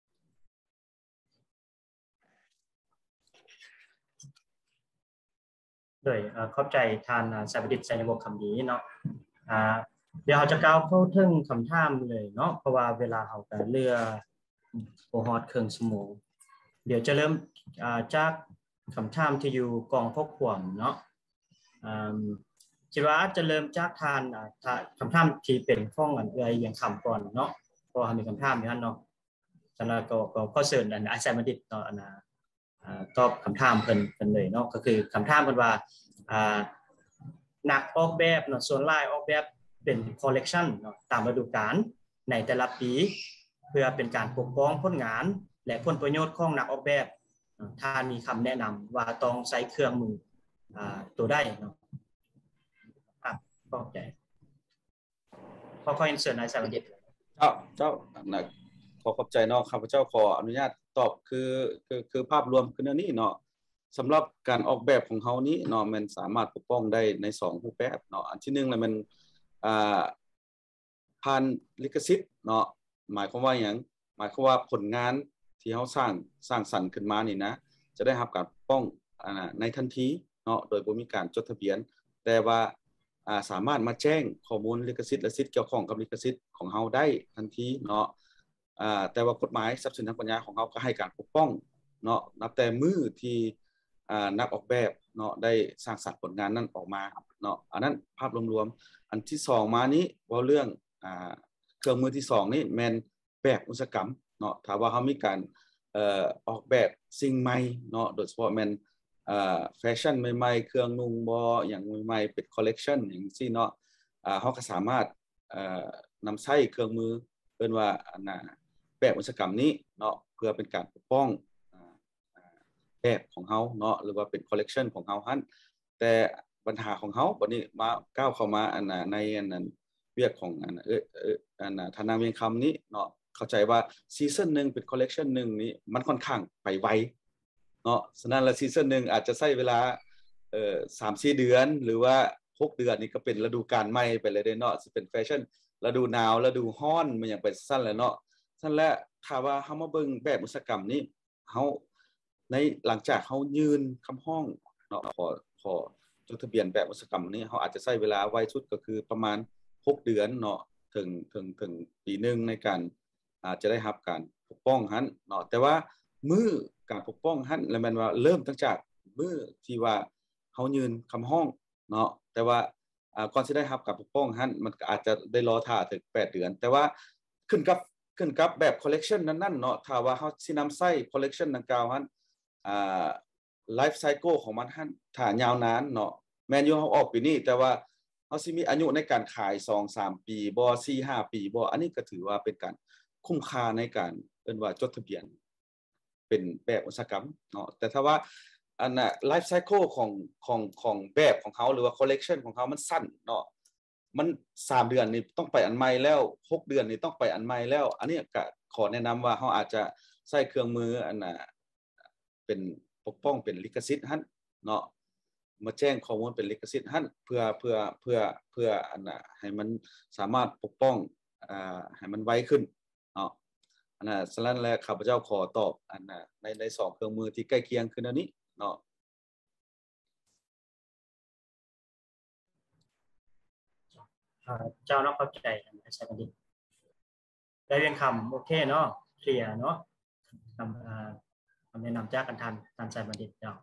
โดยเอ่อขอบใจท่านสายประดิษฐ์ชัยนวงศ์คำดีเนาะอ่าเดี๋ยวเราจะกล่าวเข้าถึงคำถามเลยเนาะเพราะว่าเวลาเฮาก็เหลือบ่ฮอดครึ่งชั่วโมงเดี๋ยวจะเริ่มอ่าจากคำถามที่อยู่กองข้อความเนาะอ่าคิดว่าจะเริ่มจากทานอ่าคำถามที่เป็นข้องอันเอื้อยอย่างคำก่อนเนาะเพราะว่ามีคำถามอยู่นั่นเนาะฉะนั้นก็ก็ขอเชิญอันอาจารย์บัณฑิตเนาะอันน่ะอ่าตอบคำถามเพิ่นเพิ่นเลยเนาะก็คือคำถามเพิ่นว่าอ่านักออกแบบเนาะส่วนหลายออกแบบเป็นคอลเลกชันเนาะตามฤดูกาลในแต่ละปีเพื่อเป็นการปกป้องผลงานและผลประโยชน์ของนักออกแบบถ้ามีคำแนะนำว่าต้องใช้เครื่องมืออ่าตัวใดเนาะครับขอบใจขอขอเชิญนายสวัสดิ์เจ้าเจ้านะขอขอบใจเนาะข้าพเจ้าขออนุญาตตอบคือคือคือภาพรวมคือแนวนี้เนาะสำหรับการออกแบบของเฮานี้เนาะมันสามารถปกป้องได้ในสองรูปแบบเนาะอันที่หนึ่งน่ะมันอ่าผ่านลิขสิทธิ์เนาะหมายความว่าหยังหมายความว่าผลงานที่เฮาสร้างสร้างสรรค์ขึ้นมานี่นะจะได้รับการปกป้องอ่าในทันทีเนาะโดยบ่มีการจดทะเบียนแต่ว่าอ่าสามารถมาแจ้งข้อมูลลิขสิทธิ์และสิทธิ์เกี่ยวข้องกับลิขสิทธิ์ของเฮาได้ทันทีเนาะอ่าแต่ว่ากฎหมายทรัพย์สินทางปัญญาของเฮาก็ให้การปกป้องเนาะนับแต่มื้อที่อ่านักออกแบบเนาะได้สร้างสรรค์ผลงานนั้นออกมาเนาะอันนั้นภาพรวมๆอันที่สองมานี้เว้าเรื่องอ่าเครื่องมือที่สองนี่แม่นแบบอุตสาหกรรมเนาะถ้าว่าเฮามีการเอ่อออกแบบสิ่งใหม่เนาะโดยเฉพาะแม่นเอ่อแฟชั่นใหม่ๆเครื่องนุ่งบ่หยังใหม่ๆเป็นคอลเลกชันอย่างซี่เนาะอ่าเฮาก็สามารถเอ่อนำใช้เครื่องมือเอิ้นว่าอันน่ะแบบอุตสาหกรรมนี้เนาะเพื่อเป็นการปกป้องแบบของเฮาเนาะหรือว่าเป็นคอลเลกชันของเฮาหั่นแต่ปัญหาของเฮาบัดนี้มาก้าวเข้ามาอันน่ะในอันนั้นเวียกของอันเอ่อเอ่ออันน่ะธนาเวียงคำนี้เนาะเข้าใจว่าซีซั่นนึงเป็นคอลเลกชันนึงนี้มันค่อนข้างไปไวเนาะฉะนั้นแล้วซีซั่นนึงอาจจะใช้เวลาเอ่อ สามสี่ เดือนหรือว่าหกเดือนนี่ก็เป็นฤดูกาลใหม่ไปเลยเด้เนาะสิเป็นแฟชั่นฤดูหนาวฤดูร้อนมันยังไปซั่นแหละเนาะซั่นแหละถ้าว่าเฮามาเบิ่งแบบอุตสาหกรรมนี้เฮาในหลังจากเฮายืนคำห้องเนาะขอขอจดทะเบียนแบบอุตสาหกรรมนี้เฮาอาจจะใช้เวลาไวสุดก็คือประมาณหกเดือนเนาะถึงถึงถึงปีนึงในการอาจจะได้รับการปกป้องหั่นเนาะแต่ว่ามื้อการปกป้องหั่นแล้วแม่นว่าเริ่มตั้งจากมื้อที่ว่าเฮายืนคำห้องเนาะแต่ว่าอ่าก่อนสิได้รับการปกป้องหั่นมันก็อาจจะได้รอท่าถึงแปดเดือนแต่ว่าขึ้นกับขึ้นกับแบบคอลเลกชันนั้นๆเนาะถ้าว่าเฮาสินำใช้คอลเลกชันดังกล่าวหั่นอ่าไลฟ์ไซเคิลของมันหั่นถ้ายาวนานเนาะแม่นอยู่เฮาออกปีนี้แต่ว่าเฮาสิมีอายุในการขาย สองสาม ปีบ่ สี่ห้า ปีบ่อันนี้ก็ถือว่าเป็นการคุ้มค่าในการเอิ้นว่าจดทะเบียนเป็นแบบอุตสาหกรรมเนาะแต่ถ้าว่าอันน่ะไลฟ์ไซเคิลของของของแบบของเขาหรือว่าคอลเลกชันของเขามันสั้นเนาะมันสามเดือนนี่ต้องไปอันใหม่แล้วหกเดือนนี่ต้องไปอันใหม่แล้วอันนี้ก็ขอแนะนำว่าเฮาอาจจะใช้เครื่องมืออันน่ะเป็นปกป้องเป็นลิขสิทธิ์หั่นเนาะมาแจ้งข้อมูลเป็นลิขสิทธิ์หั่นเพื่อเพื่อเพื่อเพื่ออันน่ะให้มันสามารถปกป้องอ่าให้มันไวขึ้นเนาะอันน่ะฉะนั้นแล้วข้าพเจ้าขอตอบอันน่ะในในสองเครื่องมือที่ใกล้เคียงคืออันนี้เนาะเจ้าเนาะเข้าใจใช่บัณฑิตได้เรียนคำโอเคเนาะเคลียร์เนาะคำอ่าคำแนะนำจากกันทันทันใจบัณฑิตเนาะ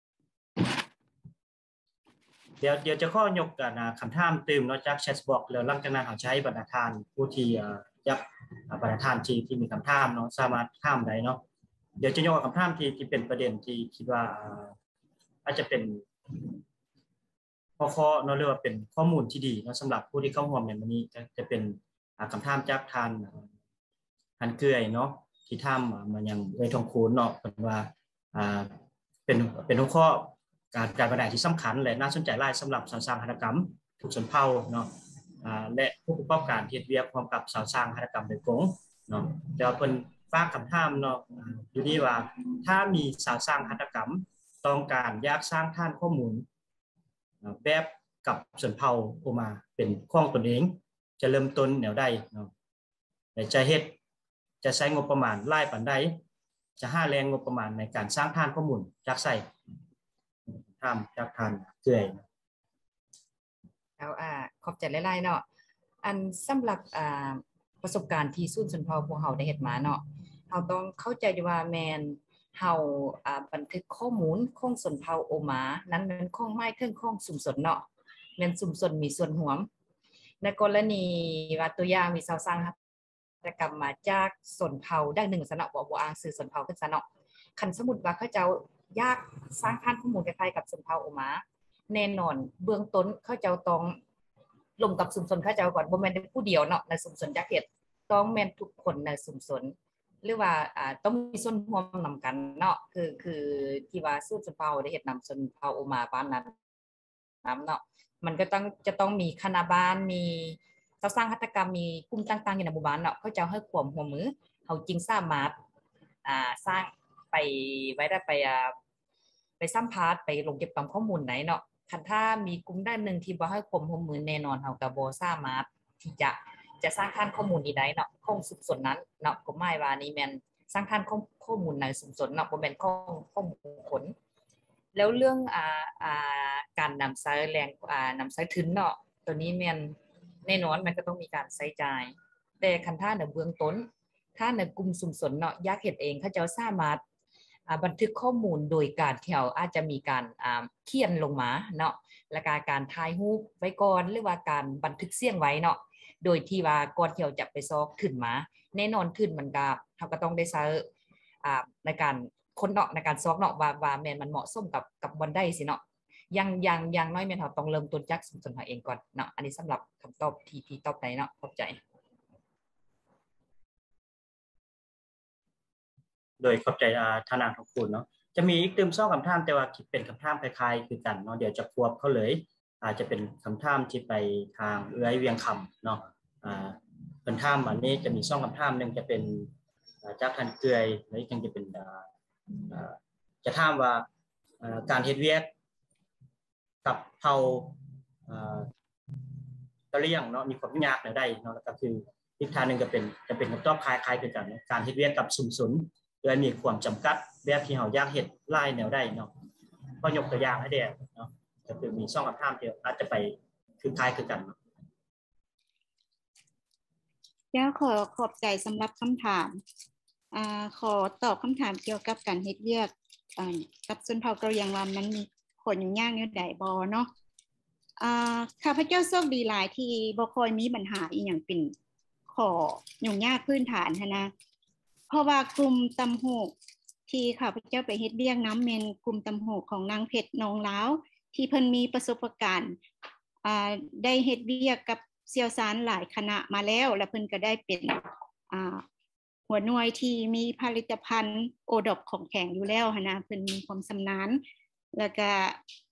เดี๋ยวเดี๋ยวจะข้อยกกันคำถามตื่มเนาะจากแชทบ็อกแล้วหลังจากนั้นเขาใช้บรรทัดผู้ที่ยับบรรทัดที่ที่มีคำถามเนาะสามารถถามได้เนาะเดี๋ยวจะยกคำถามที่ที่เป็นประเด็นที่คิดว่าอาจจะเป็นข้อข้อเนาะเรียกว่าเป็นข้อมูลที่ดีเนาะสำหรับผู้ที่เข้าร่วมในวันนี้จะจะเป็นคำถามจากทานทานเกลือยเนาะที่ถามมายังเวทองคูณเนาะเป็นว่าเป็นเป็นหัวข้อการการบรรยายที่สำคัญและน่าสนใจหลายสำหรับสาวสร้างหัตถกรรมทุกชนเผ่าเนาะและผู้ประกอบการที่เรียกความกับสาวสร้างหัตถกรรมโดยตรงเนาะจะเป็นฝากคำถามเนาะอยู่นี่ว่าถ้ามีสาวสร้างหัตถกรรมต้องการอยากสร้างฐานข้อมูลแบบกับชนเผ่าออกมาเป็นของตนเองจะเริ่มต้นแนวใดเนาะแต่จะเฮ็ดจะใช้งบประมาณหลายปานใดจะหาแรงงบประมาณในการสร้างฐานข้อมูลจากใส่ทำจากทานเกื่อยเอาอ่าขอบใจหลายๆเนาะอันสำหรับอ่าประสบการณ์ที่ศูนย์ชนเผ่าพวกเฮาได้เฮ็ดมาเนาะเฮาต้องเข้าใจว่าแม่นเฮาอ่าบันทึกข้อมูลของชนเผ่าโอมานั้นเป็นของไม้เครื่องของชุมชนเนาะแม่นชุมชนมีส่วนร่วมในกรณีว่าตัวอย่างมีชาวสร้างหัตถกรรมมาจากชนเผ่าดั้งหนึ่งซะเนาะบ่บ่อ้างชื่อชนเผ่าขึ้นซะเนาะคันสมมุติว่าเขาเจ้ายากสร้างฐานข้อมูลคล้ายๆกับชนเผ่าโอมาแน่นอนเบื้องต้นเขาเจ้าต้องลงกับชุมชนเขาเจ้าก่อนบ่แม่นผู้เดียวเนาะในชุมชนจักเฮ็ดต้องแม่นทุกคนในชุมชนหรือว่าอ่าต้องมีส่วนร่วมนำกันเนาะคือคือที่ว่าชนเผ่าได้เฮ็ดนำชนเผ่าโอมาปานนั้นนํเนาะมันก็ต้องจะต้องมีคณะบาลมีสร้างหัตถกรรมมีกลุ่มต่างๆอยู่ในหมู่บ้านเนาะเขาเจ้าให้ความร่วมมือเฮาจริงสามารถอ่าสร้างไปไว้ได้ไปอ่าไปสัมภาษณ์ไปลงเก็บข้อมูลไหนเนาะคันถ้ามีกลุ่มด้านหนึ่งที่บ่ให้ความร่วมมือแน่นอนเฮาก็บ่สามารถที่จะจะสร้างฐานข้อมูลนี้ได้เนาะของชุมชนนั้นเนาะผมหมายว่านี่แม่นสร้างฐานข้อมูลในชุมชนเนาะบ่แม่นของของบุคคลแล้วเรื่องอ่าอ่าการนำใช้แรงอ่านำใช้ทุนเนาะตัวนี้แม่นแน่นอนมันก็ต้องมีการใช้จ่ายแต่คันถ้าในเบื้องต้นถ้าในกลุ่มชุมชนเนาะอยากเฮ็ดเองเขาเจ้าสามารถบันทึกข้อมูลโดยการที่เราอาจจะมีการเขียนลงมาเนาะและการการถ่ายรูปไว้ก่อนหรือว่าการบันทึกเสียงไว้เนาะโดยที่ว่าก่อนที่เราจะไปซอกขึ้นมาแน่นอนขึ้นมันก็เราก็ต้องได้ใช้ในการค้นเนาะในการซอกเนาะว่าว่าแม่นมันเหมาะสมกับกับวันได้สิเนาะยังยังยังน้อยแม่นเราต้องเริ่มต้นจากชุมชนเราเองก่อนเนาะอันนี้สำหรับคำตอบที่ที่ตอบได้เนาะขอบใจโดยขอบใจทนายของคุณเนาะจะมีอีกเติมซ่องคำถามแต่ว่าคิดเป็นคำถามคล้ายๆคือกันเนาะเดี๋ยวจะควบเขาเลยอาจจะเป็นคำถามที่ไปทางเอื้อยเวียงคำเนาะอ่าเป็นถามอันนี้จะมีซ่องคำถามหนึ่งจะเป็นจากทันเกยแล้วอีกจะเป็นจะถามว่าการเฮ็ดเวียกกับเผ่ากะเหรี่ยงเนาะมีความยากในใดเนาะแล้วก็คืออีกทางนึงจะเป็นจะเป็นคำตอบคล้ายๆคือกันการเฮ็ดเวียกกับชุมชนโดยมีความจำกัดแบบที่เฮาอยากเฮ็ดหลายแนวได้เนาะก็ยกตัวอย่างให้ได้เนาะก็คือมีช่องคำถามที่อาจจะไปคือคล้ายคือกันเดี๋ยวขอขอบใจสำหรับคำถามอ่าขอตอบคำถามเกี่ยวกับการเฮ็ดเวียกอ่ากับชนเผ่ากะเหรี่ยงว่ามันมีผลยุ่งยากแนวใดบ่เนาะอ่าข้าพเจ้าโชคดีหลายที่บ่ค่อยมีปัญหาอีหยังเป็นข้อยุ่งยากพื้นฐานหั้นนะเพราะว่ากลุ่มตำหูกที่ข้าพเจ้าไปเฮ็ดเวียกน้ำแม่นกลุ่มตำหูกของนางเพชรน้องลาวที่เพิ่นมีประสบการณ์อ่าได้เฮ็ดเวียกกับเชี่ยวชาญหลายคณะมาแล้วและเพิ่นก็ได้เป็นอ่าหัวหน่วยที่มีผลิตภัณฑ์โอดอปของแข็งอยู่แล้วหั่นนะเพิ่นมีความชำนาญแล้วก็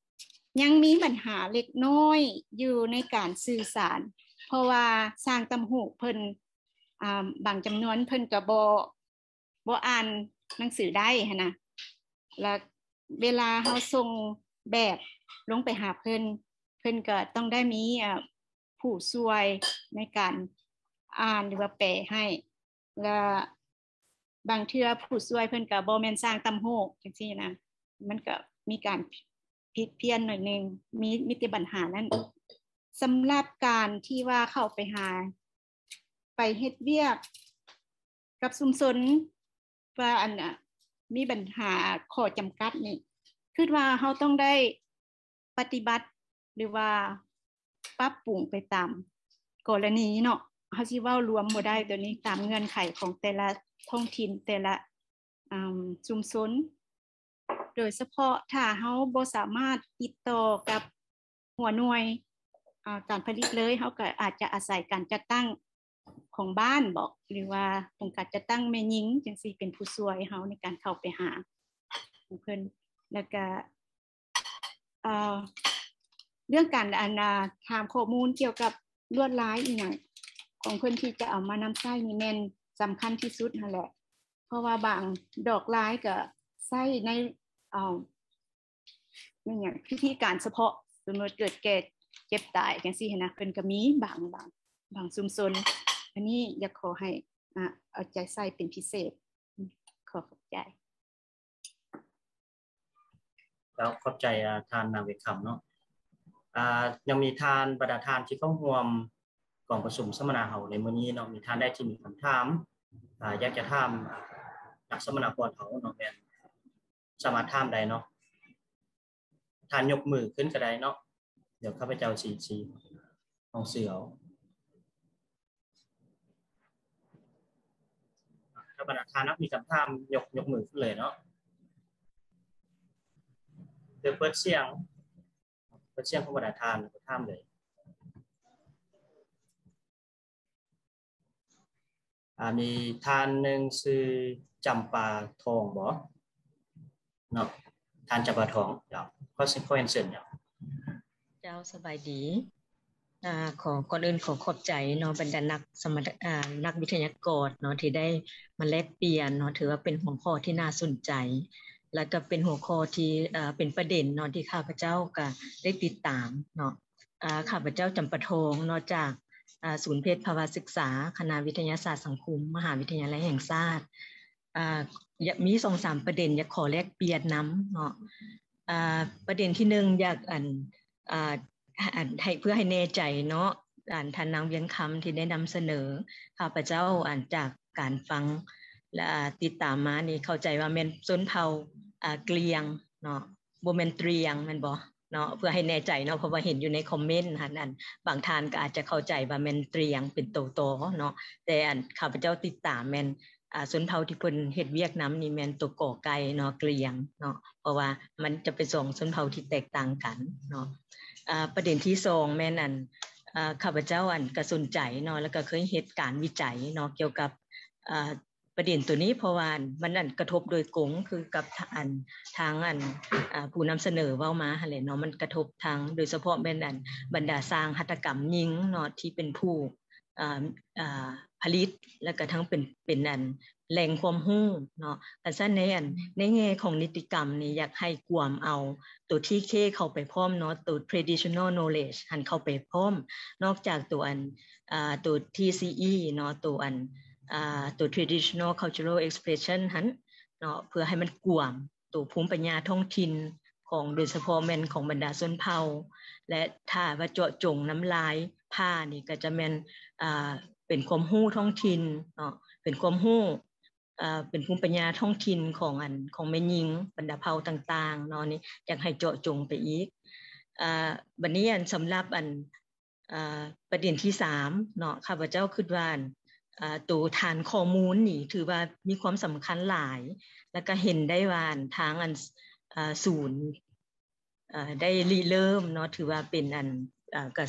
ยังมีปัญหาเล็กน้อยอยู่ในการสื่อสารเพราะว่าสร้างตำหูเพิ่นอ่าบางจำนวนเพิ่นก็บ่บ่อ่านหนังสือได้หั่นนะแล้วเวลาเฮาส่งแบบลงไปหาเพิ่นเพิ่นก็ต้องได้มีอ่าผู้ช่วยในการอ่านหรือว่าแปลให้และบางเทื่อผู้ช่วยเพิ่นก็บ่แม่นสร้างตำหูจังซี่นะมันก็มีการผิดเพี้ยนหน่อยนึงมีมีแต่ปัญหานั้นสำหรับการที่ว่าเข้าไปหาไปเฮ็ดเวียกกับชุมชนว่าอันน่ะมีปัญหาข้อจำกัดนี่คิดว่าเฮาต้องได้ปฏิบัติหรือว่าปรับปรุงไปตามกรณีเนาะเฮาสิเว้ารวมบ่ได้ตัวนี้ตามเงื่อนไขของแต่ละท้องถิ่นแต่ละอ่าชุมชนโดยเฉพาะถ้าเฮาบ่สามารถติดต่อกับหัวหน่วยอ่าการผลิตเลยเฮาก็อาจจะอาศัยการจัดตั้งของบ้านบอกหรือว่าองค์การจัดตั้งแม่หญิงจังซี่เป็นผู้ช่วยเฮาในการเข้าไปหาเพิ่นแล้วก็เอ่อเรื่องการอันน่ะถามข้อมูลเกี่ยวกับลวดลายอีหยังของเพิ่นที่จะเอามานำใช้นี่แม่นสำคัญที่สุดนั่นแหละเพราะว่าบางดอกลายก็ใช้ในเอ่อนี่หยังพิธีการเฉพาะสมมุติเกิดแก่เจ็บตายจังซี่นะเพิ่นก็มีบางบางบางชุมชนอันนี้อยากขอให้อ่าเอาใจใส่เป็นพิเศษขอขอบใจแล้วขอบใจทานนางเวคคำเนาะอ่ายังมีทานบรรดาทานที่เข้าร่วมกองประชุมสัมมนาเฮาในมื้อนี้เนาะมีทานได้ที่มีคำถามอ่าอยากจะถามนักสัมมนากรเฮาเนาะแม่นสามารถถามได้เนาะทานยกมือขึ้นก็ได้เนาะเดี๋ยวข้าพเจ้าสิสิเอาเสือถ้าบรรดาทานนักมีคำถามยกยกมือขึ้นเลยเนาะเดี๋ยวเปิดเสียงเปิดเสียงของบรรดาทานก็ถามเลยอ่ามีทานหนึ่งชื่อจำปาทองบ่เนาะทานจำปาทองเดี๋ยวก็สิขอเห็นเสียงเดี๋ยวเจ้าสบายดีอ่าขอก่อนอื่นขอขอบใจเนาะบรรดานักสมอ่านักวิทยากรเนาะที่ได้มาแลกเปลี่ยนเนาะถือว่าเป็นหัวข้อที่น่าสนใจแล้วก็เป็นหัวข้อที่อ่าเป็นประเด็นเนาะที่ข้าพเจ้าก็ได้ติดตามเนาะอ่าข้าพเจ้าจำปาทองเนาะจากอ่าศูนย์เพชรภาวะศึกษาคณะวิทยาศาสตร์สังคมมหาวิทยาลัยแห่งชาติอ่ามี สองสาม ประเด็นอยากขอแลกเปลี่ยนนำเนาะอ่าประเด็นที่หนึ่งอยากอันอ่าให้เพื่อให้แน่ใจเนาะอ่านท่านนางเวียงคำที่ได้นำเสนอข้าพเจ้าอ่านจากการฟังและติดตามมานี่เข้าใจว่าแม่นชนเผ่าอ่าเกลียงเนาะบ่แม่นเตรียงแม่นบ่เนาะเพื่อให้แน่ใจเนาะเพราะว่าเห็นอยู่ในคอมเมนต์หั่นนั่นบางท่านก็อาจจะเข้าใจว่าแม่นเตรียงเป็นโตๆเนาะแต่อันข้าพเจ้าติดตามแม่นอ่าชนเผ่าที่เพิ่นเฮ็ดเวียกนำนี่แม่นตัวก่อไก่เนาะเกลียงเนาะเพราะว่ามันจะเป็นสองชนเผ่าที่แตกต่างกันเนาะอ่าประเด็นที่สองแม่นอันอ่าข้าพเจ้าอันก็สนใจเนาะแล้วก็เคยเฮ็ดการวิจัยเนาะเกี่ยวกับอ่าประเด็นตัวนี้เพราะว่ามันอันกระทบโดยกงคือกับอันทางอันอ่าผู้นำเสนอเว้ามาหั่นแหละเนาะมันกระทบทางโดยเฉพาะแม่นอันบรรดาสร้างหัตถกรรมหญิงเนาะที่เป็นผู้อ่าอ่าผลิตแล้วก็ทั้งเป็นเป็นอันแหล่งความรู้เนาะแต่ซั่นในอันในแง่ของนิติกรรมนี่อยากให้กวมเอาตัวที่เคเข้าไปพร้อมเนาะตัว traditional knowledge หันเข้าไปพร้อมนอกจากตัวอันอ่าตัว ที ซี อี เนาะตัวอันอ่าตัว traditional cultural expression หันเนาะเพื่อให้มันกวมตัวภูมิปัญญาท้องถิ่นของโดยเฉพาะแม่นของบรรดาชนเผ่าและถ้าว่าเจาะจงน้ำลายผ้านี่ก็จะแม่นอ่าเป็นความรู้ท้องถิ่นเนาะเป็นความรู้อ่าเป็นภูมิปัญญาท้องถิ่นของอันของแม่หญิงบรรดาเผ่าต่างๆเนาะนี่อยากให้เจาะจงไปอีกอ่าบัดนี้อันสำหรับอันอ่าประเด็นที่สามเนาะข้าพเจ้าคิดว่าอ่าตัวฐานข้อมูลนี่ถือว่ามีความสำคัญหลายแล้วก็เห็นได้ว่าทางอันอ่าศูนย์อ่าได้ริเริ่มเนาะถือว่าเป็นอันอ่าก็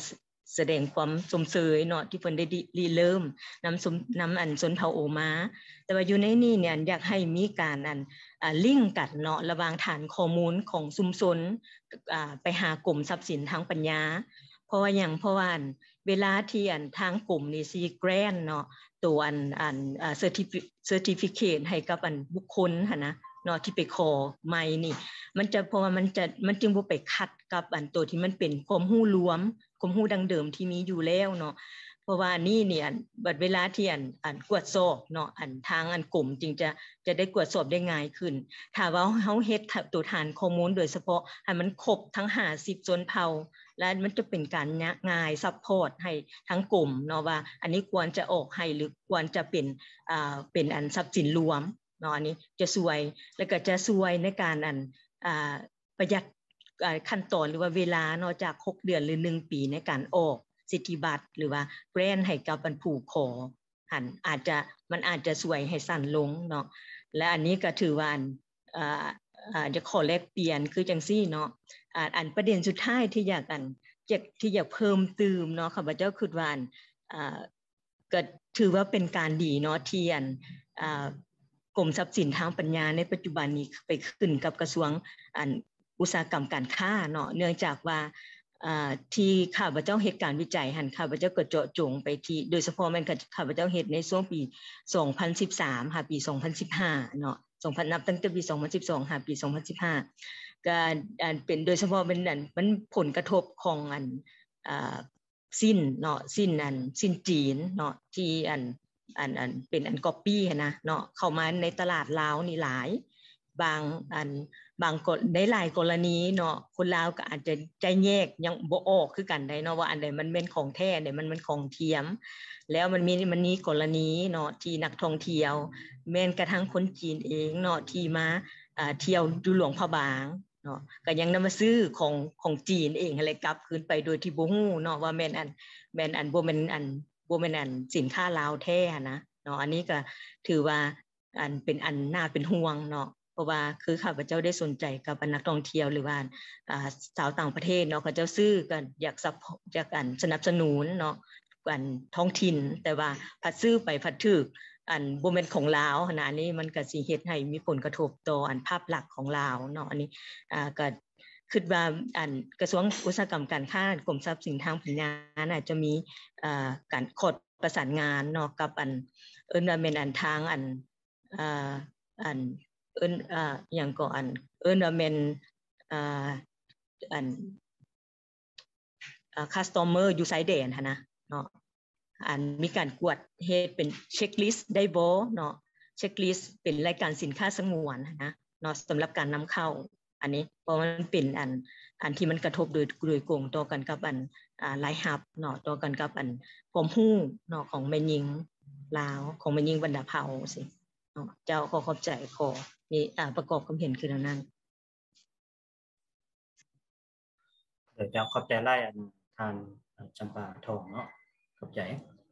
แสดงความสมเสยเนาะที่เพิ่นได้ริเริ่มนำสมนำอันชนเผ่าโอมาแต่ว่าอยู่ในนี้เนี่ยอยากให้มีการอันอ่าลิงก์กันเนาะระหว่างฐานข้อมูลของชุมชนอ่าไปหากรมทรัพย์สินทางปัญญาเพราะว่าอย่างเพราะว่าเวลาที่อันทางกรมนี่สิแกรนเนาะตัวอันอันอ่าเซอร์ติเซอร์ติฟิเคทให้กับอันบุคคลหั่นนะเนาะที่ไปขอใหม่นี่มันจะเพราะว่ามันจะมันจึงบ่ไปขัดกับอันตัวที่มันเป็นความรู้รวมความรู้ดังเดิมที่มีอยู่แล้วเนาะเพราะว่านี่เนี่ยบัดเวลาที่อันอันตรวจสอบเนาะอันทางอันกลุ่มจึงจะจะได้ตรวจสอบได้ง่ายขึ้นถ้าว่าเฮาเฮ็ดตัวฐานข้อมูลโดยเฉพาะให้มันครบทั้งห้าสิบชนเผ่าและมันจะเป็นการง่ายซัพพอร์ตให้ทั้งกลุ่มเนาะว่าอันนี้ควรจะออกให้หรือควรจะเป็นอ่าเป็นอันทรัพย์สินรวมเนาะอันนี้จะช่วยแล้วก็จะช่วยในการอันอ่าประหยัดขั้นตอนหรือว่าเวลานอกจากหกเดือนหรือหนึ่งปีในการออกสิทธิบัตรหรือว่าแกรนให้กับบรรผู้ขอหันอาจจะมันอาจจะช่วยให้สั้นลงเนาะและอันนี้ก็ถือว่าอ่าอ่าจะขอแลกเปลี่ยนคือจังซี่เนาะอ่าอันประเด็นสุดท้ายที่อยากอันที่อยากเพิ่มเติมเนาะข้าพเจ้าคิดว่าอ่าก็ถือว่าเป็นการดีเนาะที่อันอ่ากรมทรัพย์สินทางปัญญาในปัจจุบันนี้ไปขึ้นกับกระทรวงอันอุตสาหกรรมการค้าเนาะเนื่องจากว่าอ่าที่ข้าพเจ้าเฮ็ดการวิจัยหันข้าพเจ้าก็เจาะจงไปที่โดยเฉพาะมันข้าพเจ้าเฮ็ดในช่วงปีสองพันสิบสามหาปีสองพันสิบห้าเนาะสองพันนับตั้งแต่ปีสองพันสิบสองหาปีสองพันสิบห้าก็อันเป็นโดยเฉพาะเป็นอันมันผลกระทบของอันอ่าสิ้นเนาะสิ้นอันสิ้นจีนเนาะที่อันอันอันเป็นอันก๊อปปี้นะเนาะเข้ามาในตลาดลาวนี่หลายบางอันบางกฎได้หลายกรณีเนาะคนลาวก็อาจจะใจแยกยังบ่ออกคือกันได้เนาะว่าอันใดมันเป็นของแท้อันใดมันเป็นของเทียมแล้วมันมีมันนี้กรณีเนาะที่นักท่องเที่ยวแม้กระทั่งคนจีนเองเนาะที่มาอ่าเที่ยวดูหลวงพระบางเนาะก็ยังนำมาซื้อของของจีนเองอะไรกลับคืนไปโดยที่บ่ฮู้เนาะว่าแม่นอันแม่นอันบ่แม่นอันบ่แม่นอันสินค้าลาวแท้นะเนาะอันนี้ก็ถือว่าอันเป็นอันน่าเป็นห่วงเนาะเพราะว่าคือข้าพเจ้าได้สนใจกับนักท่องเที่ยวหรือว่าอ่าชาวต่างประเทศเนาะเขาเจ้าซื้อกันอยากซัพอยากกันสนับสนุนเนาะกันท้องถิ่นแต่ว่าพัดซื้อไปพัดถูกอันบ่แม่นของลาวขนาดนี้มันก็สิเฮ็ดให้มีผลกระทบต่ออันภาพลักษณ์ของลาวเนาะอันนี้อ่าก็คิดว่าอันกระทรวงอุตสาหกรรมการค้ากรมทรัพย์สินทางปัญญาน่าจะมีอ่าการขดประสานงานเนาะกับอันเอิ้นว่าแม่นอันทางอันอ่าอันเอิ้นอ่าอย่างก็อันเอิ้นว่าแม่นอ่าอันอ่าคัสตอมเมอร์อยู่ไซด์แดนหั่นนะเนาะอันมีการกวดเฮ็ดเป็นเช็คลิสต์ได้บ่เนาะเช็คลิสต์เป็นรายการสินค้าสงวนนะเนาะสำหรับการนำเข้าอันนี้เพราะมันเป็นอันอันที่มันกระทบโดยโดยกงต่อกันกับอันอ่าหลายฮับเนาะต่อกันกับอันความรู้เนาะของแม่หญิงลาวของแม่หญิงบรรดาเผ่าสิเนาะเจ้าขอขอบใจขอนี่อ่าประกอบความเห็นคือดังนั้นเดี๋ยวจะขอบใจไล่อันทานจำปาทองเนาะขอบใจ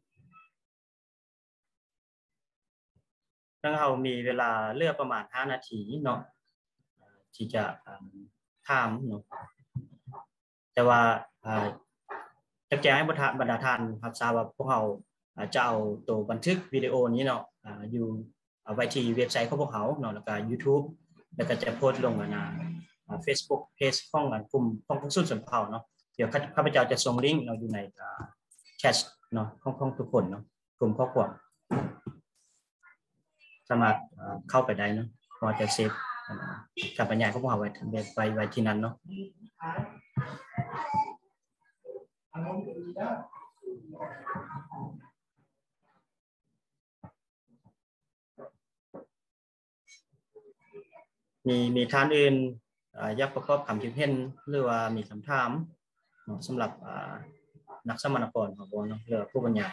ทั้งเรามีเวลาเลือกประมาณห้านาทีเนาะที่จะถามเนาะแต่ว่าจะแจ้งให้บรรดาท่านรับทราบว่าพวกเราจะเอาตัวบันทึกวิดีโอนี้เนาะอยู่ไว้ที่เว็บไซต์ของพวกเขาเนาะแล้วก็ YouTube แล้วก็จะโพสต์ลงใน Facebook Page ของกลุ่มของผู้สูญเสียเผ่าเนาะเดี๋ยวข้าพเจ้าจะส่งลิงก์เนาะอยู่ในแชทเนาะของของทุกคนเนาะกลุ่มครอบครัวสามารถเข้าไปได้เนาะพอจะเซฟการบรรยายของพวกเราไว้ไว้ไว้ที่นั้นเนาะมีมีท่านอื่นอยากประกอบคำคิดเห็นหรือว่ามีคำถามสำหรับนักสมณกรของเราเนาะหรือผู้บรรยาย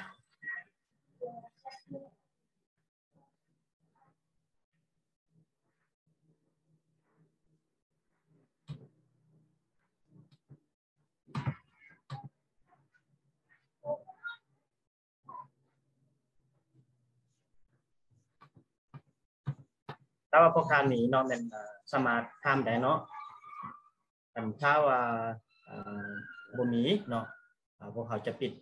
ถ้าว่าพวกท่านนี้เนาะเป็นสามารถทำได้เนาะถ้าว่าบ่มีเนาะพวกเขาจะปิด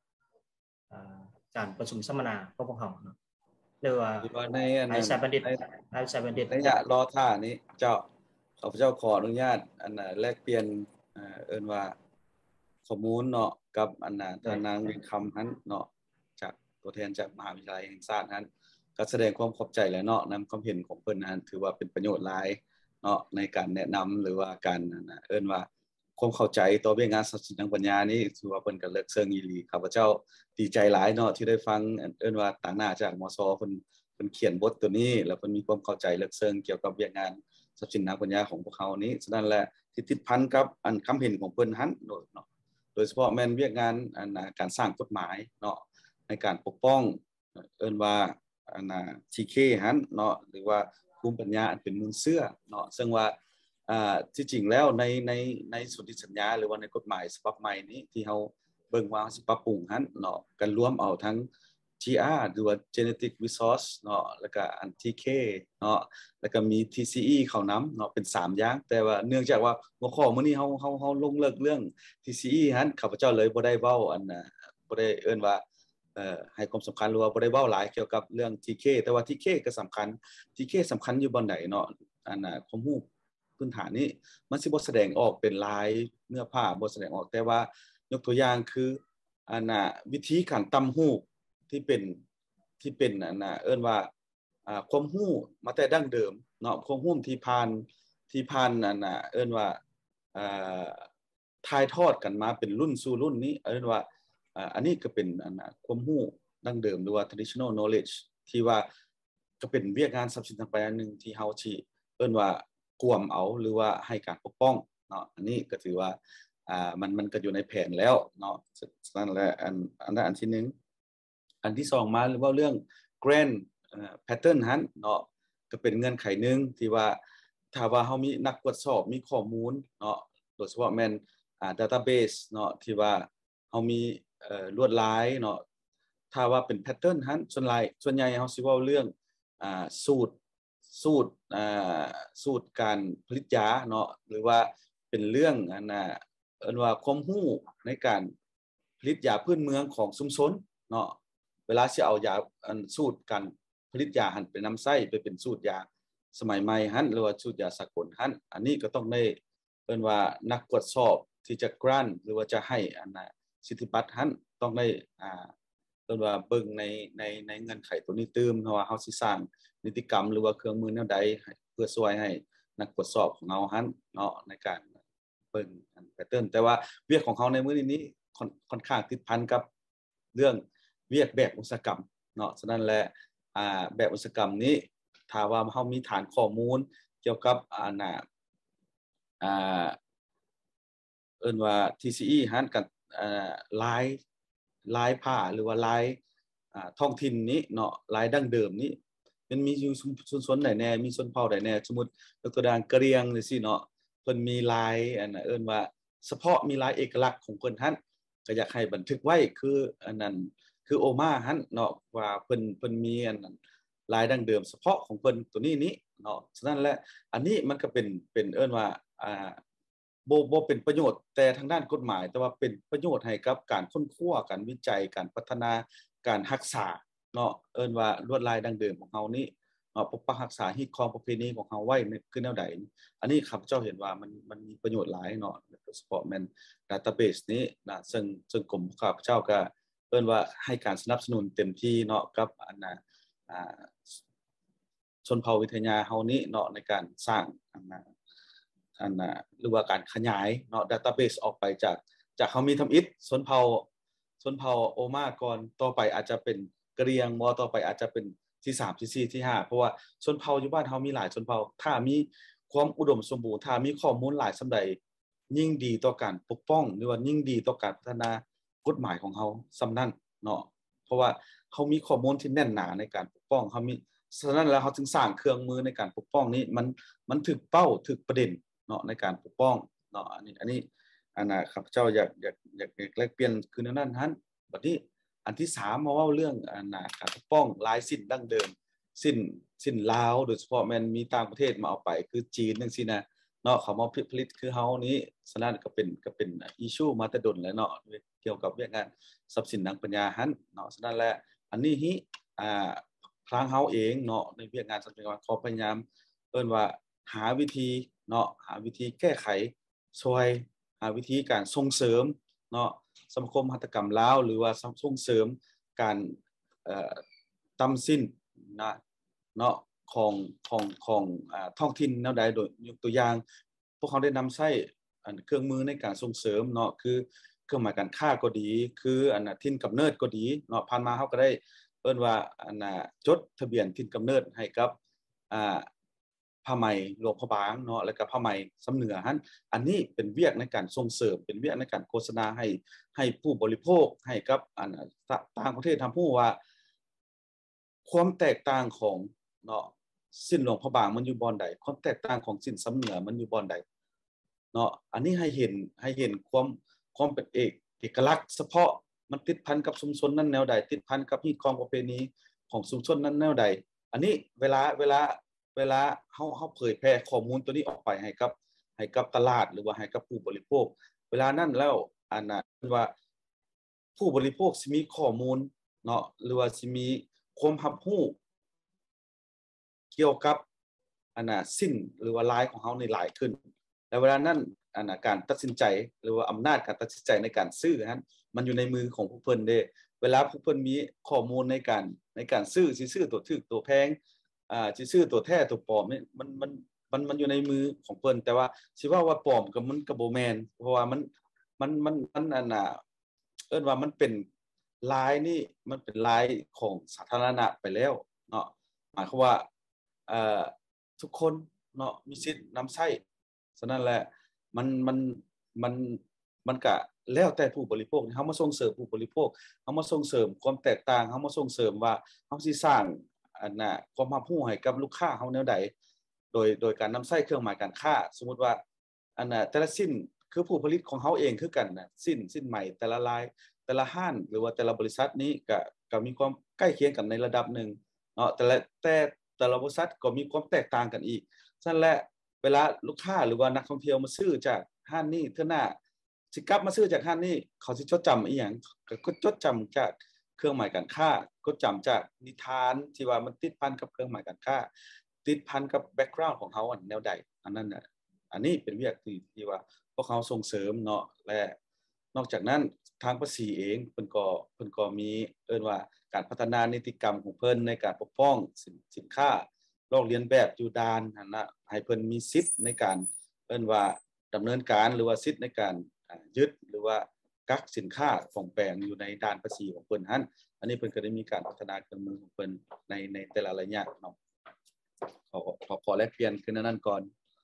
การประชุมสัมมนาของพวกเขาเนาะหรือว่าในไอ้สายบัณฑิตไอ้สายบัณฑิตระยะรอท่านี้เจ้าข้าพเจ้าขออนุญาตอันน่ะแลกเปลี่ยนเอ่อเอิ้นว่าข้อมูลเนาะกับอันน่ะท่านนางวินคำนั้นเนาะจากตัวแทนจากมหาวิทยาลัยแห่งชาตินั้นก็แสดงความขอบใจแหละเนาะนำความเห็นของเพิ่นนั้นถือว่าเป็นประโยชน์หลายเนาะในการแนะนำหรือว่าการอันน่ะเอิ้นว่าความเข้าใจต่อเรื่องงานทรัพย์สินทางปัญญานี้ถือว่าเพิ่นก็เลิกเชิงอีหลีข้าพเจ้าดีใจหลายเนาะที่ได้ฟังเอิ้นว่าต่างหน้าจากมสเพิ่นเพิ่นเขียนบทตัวนี้แล้วเพิ่นมีความเข้าใจลึกซึ้งเกี่ยวกับเรื่องงานทรัพย์สินทางปัญญาของพวกเขานี้ฉะนั้นแหละที่ติดพันกับอันคำเห็นของเพิ่นหันเนาะโดยเฉพาะแม่นเรื่องงานอันการสร้างกฎหมายเนาะในการปกป้องเอิ้นว่าอันน่ะ ที เค หันเนาะหรือว่าภูมิปัญญาอันเป็นมูลเสื้อเนาะซึ่งว่าอ่าที่จริงแล้วในในในสนธิสัญญาหรือว่าในกฎหมายฉบับใหม่นี้ที่เฮาเบิ่งว่าสิปรับปรุงหันเนาะกันรวมเอาทั้ง จี อาร์ หรือว่า Genetic Resource เนาะแล้วก็อัน ที เค เนาะแล้วก็มี ที ซี อี เข้านำเนาะเป็นสามอย่างแต่ว่าเนื่องจากว่าหัวข้อมื้อนี้เฮาเฮาเฮาลงเลิกเรื่อง ที ซี อี หันข้าพเจ้าเลยบ่ได้เว้าอันน่ะบ่ได้เอิ้นว่าเอ่อให้ความสำคัญหรือว่าบ่ได้เว้าหลายเกี่ยวกับเรื่อง ที เค แต่ว่า ที เค ก็สำคัญ ที เค สำคัญอยู่บ่อนใดเนาะอันน่ะความรู้พื้นฐานนี้มันสิบ่แสดงออกเป็นลายเนื้อผ้าบ่แสดงออกแต่ว่ายกตัวอย่างคืออันน่ะวิธีการตำฮูกที่เป็นที่เป็นอันน่ะเอิ้นว่าอ่าความรู้มาแต่ดั้งเดิมเนาะความรู้ที่ผ่านที่ผ่านอันน่ะเอิ้นว่าอ่าถ่ายทอดกันมาเป็นรุ่นสู่รุ่นนี้เอิ้นว่าอ่าอันนี้ก็เป็นอันน่ะความรู้ดั้งเดิมหรือว่า traditional knowledge ที่ว่าก็เป็นเวียกงานทรัพย์สินทางปัญญานึงที่เฮาสิเอิ้นว่ากวมเอาหรือว่าให้การปกป้องเนาะอันนี้ก็ถือว่าอ่ามันมันก็อยู่ในแผนแล้วเนาะนั่นแหละอันอันนั้นอันที่หนึ่งอันที่สองมาหรือว่าเรื่อง grand pattern หันเนาะก็เป็นเงื่อนไขนึงที่ว่าถ้าว่าเฮามีนักตรวจสอบมีข้อมูลเนาะโดยเฉพาะแม่นอ่า database เนาะที่ว่าเฮามีเอ่อลวดลายเนาะถ้าว่าเป็น pattern หันส่วนหลายส่วนใหญ่เฮาสิเว้าเรื่องอ่าสูตรสูตรอ่าสูตรการผลิตยาเนาะหรือว่าเป็นเรื่องอันน่ะเอิ้นว่าความรู้ในการผลิตยาพื้นเมืองของชุมชนเนาะเวลาสิเอายาอันสูตรการผลิตยาหันไปนำใช้ไปเป็นสูตรยาสมัยใหม่หันหรือว่าสูตรยาสากลหันอันนี้ก็ต้องได้เอิ้นว่านักตรวจสอบที่จะกรันหรือว่าจะให้อันน่ะสิทธิบัตรหันต้องได้อ่าเอิ้นว่าเบิ่งในในในเงื่อนไขตัวนี้ตื่มเพราะว่าเฮาสิสร้างนิติกรรมหรือว่าเครื่องมือแนวใดเพื่อช่วยให้นักตรวจสอบของเฮาหันเนาะในการเบิ่งอันแพทเทิร์นแต่ว่าเวียกของเฮาในมื้อนี้ค่อนข้างติดพันกับเรื่องเวียกแบบอุตสาหกรรมเนาะฉะนั้นแหละอ่าแบบอุตสาหกรรมนี้ถ้าว่าเฮามีฐานข้อมูลเกี่ยวกับอันน่ะอ่าเอิ้นว่า ที ซี อี หันกับเอ่อลายลายผ้าหรือว่าลายอ่าท้องถิ่นนี้เนาะลายดั้งเดิมนี้มันมีอยู่ชุมชนใดแน่มีชนเผ่าใดแน่สมมุติยกตัวอย่างกะเหรี่ยงจังซี่เนาะเพิ่นมีลายอันน่ะเอิ้นว่าเฉพาะมีลายเอกลักษณ์ของเพิ่นหันก็อยากให้บันทึกไว้คืออันนั้นคือโอมาหันเนาะว่าเพิ่นเพิ่นมีอันนั้นลายดั้งเดิมเฉพาะของเพิ่นตัวนี้นี้เนาะฉะนั้นแหละอันนี้มันก็เป็นเป็นเอิ้นว่าอ่าบ่บ่เป็นประโยชน์แต่ทางด้านกฎหมายแต่ว่าเป็นประโยชน์ให้กับการค้นคว้าการวิจัยการพัฒนาการรักษาเนาะเอิ้นว่าลวดลายดั้งเดิมของเฮานี้เนาะปกปักรักษาฮีตคองประเพณีของเฮาไว้คือแนวใดอันนี้ข้าพเจ้าเห็นว่ามันมันมีประโยชน์หลายเนาะโดยเฉพาะแม่น database นี้นะซึ่งซึ่งกรมข้าพเจ้าก็เอิ้นว่าให้การสนับสนุนเต็มที่เนาะกับอันน่ะอ่าชนเผ่าวิทยาเฮานี้เนาะในการสร้างอันน่ะอันน่ะหรือว่าการขยายเนาะ database ออกไปจากจากเฮามีทำอิฐชนเผ่าชนเผ่าโอมาก่อนต่อไปอาจจะเป็นกะเหรี่ยงบ่ต่อไปอาจจะเป็นที่สามที่สี่ที่ห้าเพราะว่าชนเผ่าอยู่บ้านเฮามีหลายชนเผ่าถ้ามีความอุดมสมบูรณ์ถ้ามีข้อมูลหลายส่ำใดยิ่งดีต่อการปกป้องหรือว่ายิ่งดีต่อการพัฒนากฎหมายของเฮาส่ำนั้นเนาะเพราะว่าเฮามีข้อมูลที่แน่นหนาในการปกป้องเฮามีฉะนั้นแล้วเฮาจึงสร้างเครื่องมือในการปกป้องนี้มันมันถึกเป้าถึกประเด็นเนาะในการปกป้องเนาะอันนี้อันนี้อันน่ะข้าพเจ้าอยากอยากอยากแลกเปลี่ยนคือแนวนั้นหั่นบัดนี้อันที่สามมาเว้าเรื่องอันน่ะการปกป้องลายสิ้นดั้งเดิมสิ้นสิ้นลาวโดยเฉพาะแม่นมีต่างประเทศมาเอาไปคือจีนจังซี่นะเนาะเขามาผลิตคือเฮานี้ฉะนั้นก็เป็นก็เป็นอิชชูมาแต่ดนแล้วเนาะเกี่ยวกับเรื่องงานทรัพย์สินทางปัญญาหันเนาะฉะนั้นแหละอันนี้ฮิอ่าทางเฮาเองเนาะในเรื่องงานทรัพย์สินขอพยายามเอิ้นว่าหาวิธีเนาะหาวิธีแก้ไขช่วยหาวิธีการส่งเสริมเนาะสังคมหัตถกรรมลาวหรือว่าส่งเสริมการเอ่อตำสิ้นนะเนาะของของของอ่าท้องถิ่นแนวใดโดยยกตัวอย่างพวกเขาได้นำใช้อันเครื่องมือในการส่งเสริมเนาะคือเครื่องหมายการค้าก็ดีคืออันน่ะถิ่นกำเนิดก็ดีเนาะผ่านมาเฮาก็ได้เอิ้นว่าอันน่ะจดทะเบียนถิ่นกำเนิดให้กับอ่าผ้าไหมหลวงพระบางเนาะแล้วก็ผ้าไหมสำเหนือหั่นอันนี้เป็นเวียกในการส่งเสริมเป็นเวียกในการโฆษณาให้ให้ผู้บริโภคให้กับอันต่างประเทศทำผู้ว่าความแตกต่างของเนาะสิ้นหลวงพระบางมันอยู่บ่อนใดความแตกต่างของสิ้นสำเหนือมันอยู่บ่อนใดเนาะอันนี้ให้เห็นให้เห็นความความเป็นเอกเอกลักษณ์เฉพาะมันติดพันกับชุมชนนั้นแนวใดติดพันกับฮีตของประเพณีของชุมชนนั้นแนวใดอันนี้เวลาเวลาเวลาเฮาเฮาเผยแพร่ข้อมูลตัวนี้ออกไปให้กับให้กับตลาดหรือว่าให้กับผู้บริโภคเวลานั้นแล้วอันน่ะว่าผู้บริโภคสิมีข้อมูลเนาะหรือว่าสิมีความรับรู้เกี่ยวกับอันน่ะสิ้นหรือว่าลายของเฮานี่หลายขึ้นแล้วเวลานั้นอันน่ะการตัดสินใจหรือว่าอำนาจการตัดสินใจในการซื้อนั้นมันอยู่ในมือของผู้เพิ่นเด้เวลาผู้เพิ่นมีข้อมูลในการในการซื้อสิซื้อตัวถูกตัวแพงอ่าสิซื้อตัวแท้ตัวปลอมนี่มันมันมันมันอยู่ในมือของเพิ่นแต่ว่าสิว่าว่าปลอมก็มันก็บ่แม่นเพราะว่ามันมันมันมันอันน่ะเอิ้นว่ามันเป็นลายนี่มันเป็นลายของสาธารณะไปแล้วเนาะหมายความว่าเอ่อทุกคนเนาะมีสิทธิ์นำใช้ฉะนั้นแหละมันมันมันมันก็แล้วแต่ผู้บริโภคเฮามาส่งเสริมผู้บริโภคเฮามาส่งเสริมความแตกต่างเฮามาส่งเสริมว่าเฮาสิสร้างอันน่ะความรับรู้ให้กับลูกค้าเฮาแนวใดโดยโดยการนำใช้เครื่องหมายการค้าสมมุติว่าอันน่ะแต่ละสิ้นคือผู้ผลิตของเฮาเองคือกันน่ะสิ้นสิ้นใหม่แต่ละลายแต่ละห้านหรือว่าแต่ละบริษัทนี้ก็ก็มีความใกล้เคียงกันในระดับหนึ่งเนาะแต่ละแต่แต่ละบริษัทก็มีความแตกต่างกันอีกฉะนั้นแหละเวลาลูกค้าหรือว่านักท่องเที่ยวมาซื้อจากห้านนี้เทื่อหน้าสิกลับมาซื้อจากห้านนี้เขาสิจดจำอีหยังก็จดจำจากเครื่องหมายการค้าก็จำจากนิทานที่ว่ามันติดพันกับเครื่องหมายการค้าติดพันกับแบ็คกราวนด์ของเฮาอันแนวใดอันนั้นน่ะอันนี้เป็นเวียกที่ที่ว่าพวกเขาส่งเสริมเนาะและนอกจากนั้นทางภาษีเองเพิ่นก็เพิ่นก็มีเอิ้นว่าการพัฒนานิติกรรมของเพิ่นในการปกป้องสินค้าลอกเลียนแบบอยู่ด้านนั่นน่ะให้เพิ่นมีสิทธิ์ในการเอิ้นว่าดำเนินการหรือว่าสิทธิ์ในการยึดหรือว่ากักสินค้าของแปลงอยู่ในด้านภาษีของเพิ่นหั่นอันนี้เพิ่นก็ได้มีการพัฒนาเครื่องมือของเพิ่นในในแต่ละระยะเนาะขอขอขอแลกเปลี่ยนขึ้นนั้นก่อน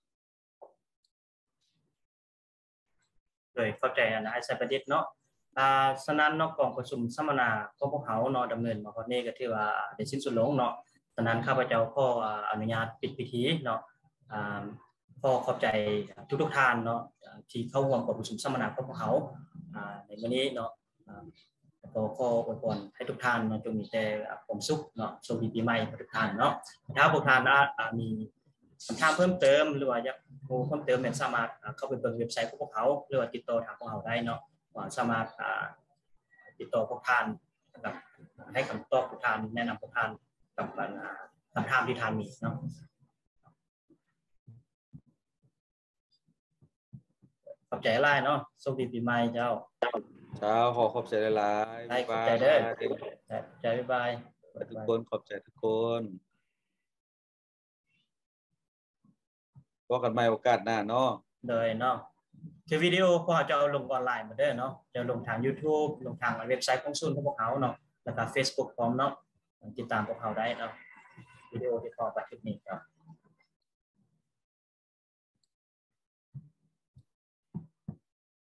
โดยเข้าใจนะไอ้สายประดิษฐ์เนาะอ่าฉะนั้นเนาะกองประชุมสัมมนาของพวกเขาเนาะดำเนินมาพอนี้ก็ถือว่าได้สิ้นสุดลงเนาะฉะนั้นข้าพเจ้าขออนุญาตปิดพิธีเนาะอ่าขอขอบใจทุกๆท่านเนาะที่เข้าร่วมกองประชุมสัมมนาของพวกเขาอ่าในวันนี้เนาะก็ขออวยพรให้ทุกท่านเนาะจงมีแต่ความสุขเนาะโชคดีปีใหม่ทุกท่านเนาะถ้าพวกท่านมีคำถามเพิ่มเติมหรือว่าอยากรู้เพิ่มเติมเนี่ยสามารถเข้าไปเบิ่งเว็บไซต์ของพวกเขาหรือว่าติดต่อทางพวกเขาได้เนาะว่าสามารถติดต่อพวกท่านกับให้คำตอบพวกท่านแนะนำพวกท่านกับคำถามที่ท่านมีเนาะขอบใจหลายเนาะโชคดีปีใหม่เจ้าเจ้าขอขอบใจหลายๆบ๊ายบายขอบใจเด้อใจบ๊ายบายทุกคนขอบใจทุกคนพบกันใหม่โอกาสหน้าเนาะโดยเนาะคือวิดีโอพอจะเอาลงออนไลน์มาเด้อเนาะจะลงทาง YouTube ลงทางเว็บไซต์ของศูนย์ของพวกเขาเนาะแล้วก็ Facebook พร้อมเนาะติดตามพวกเขาได้เนาะวิดีโอที่พอบันทึกนี้เนาะ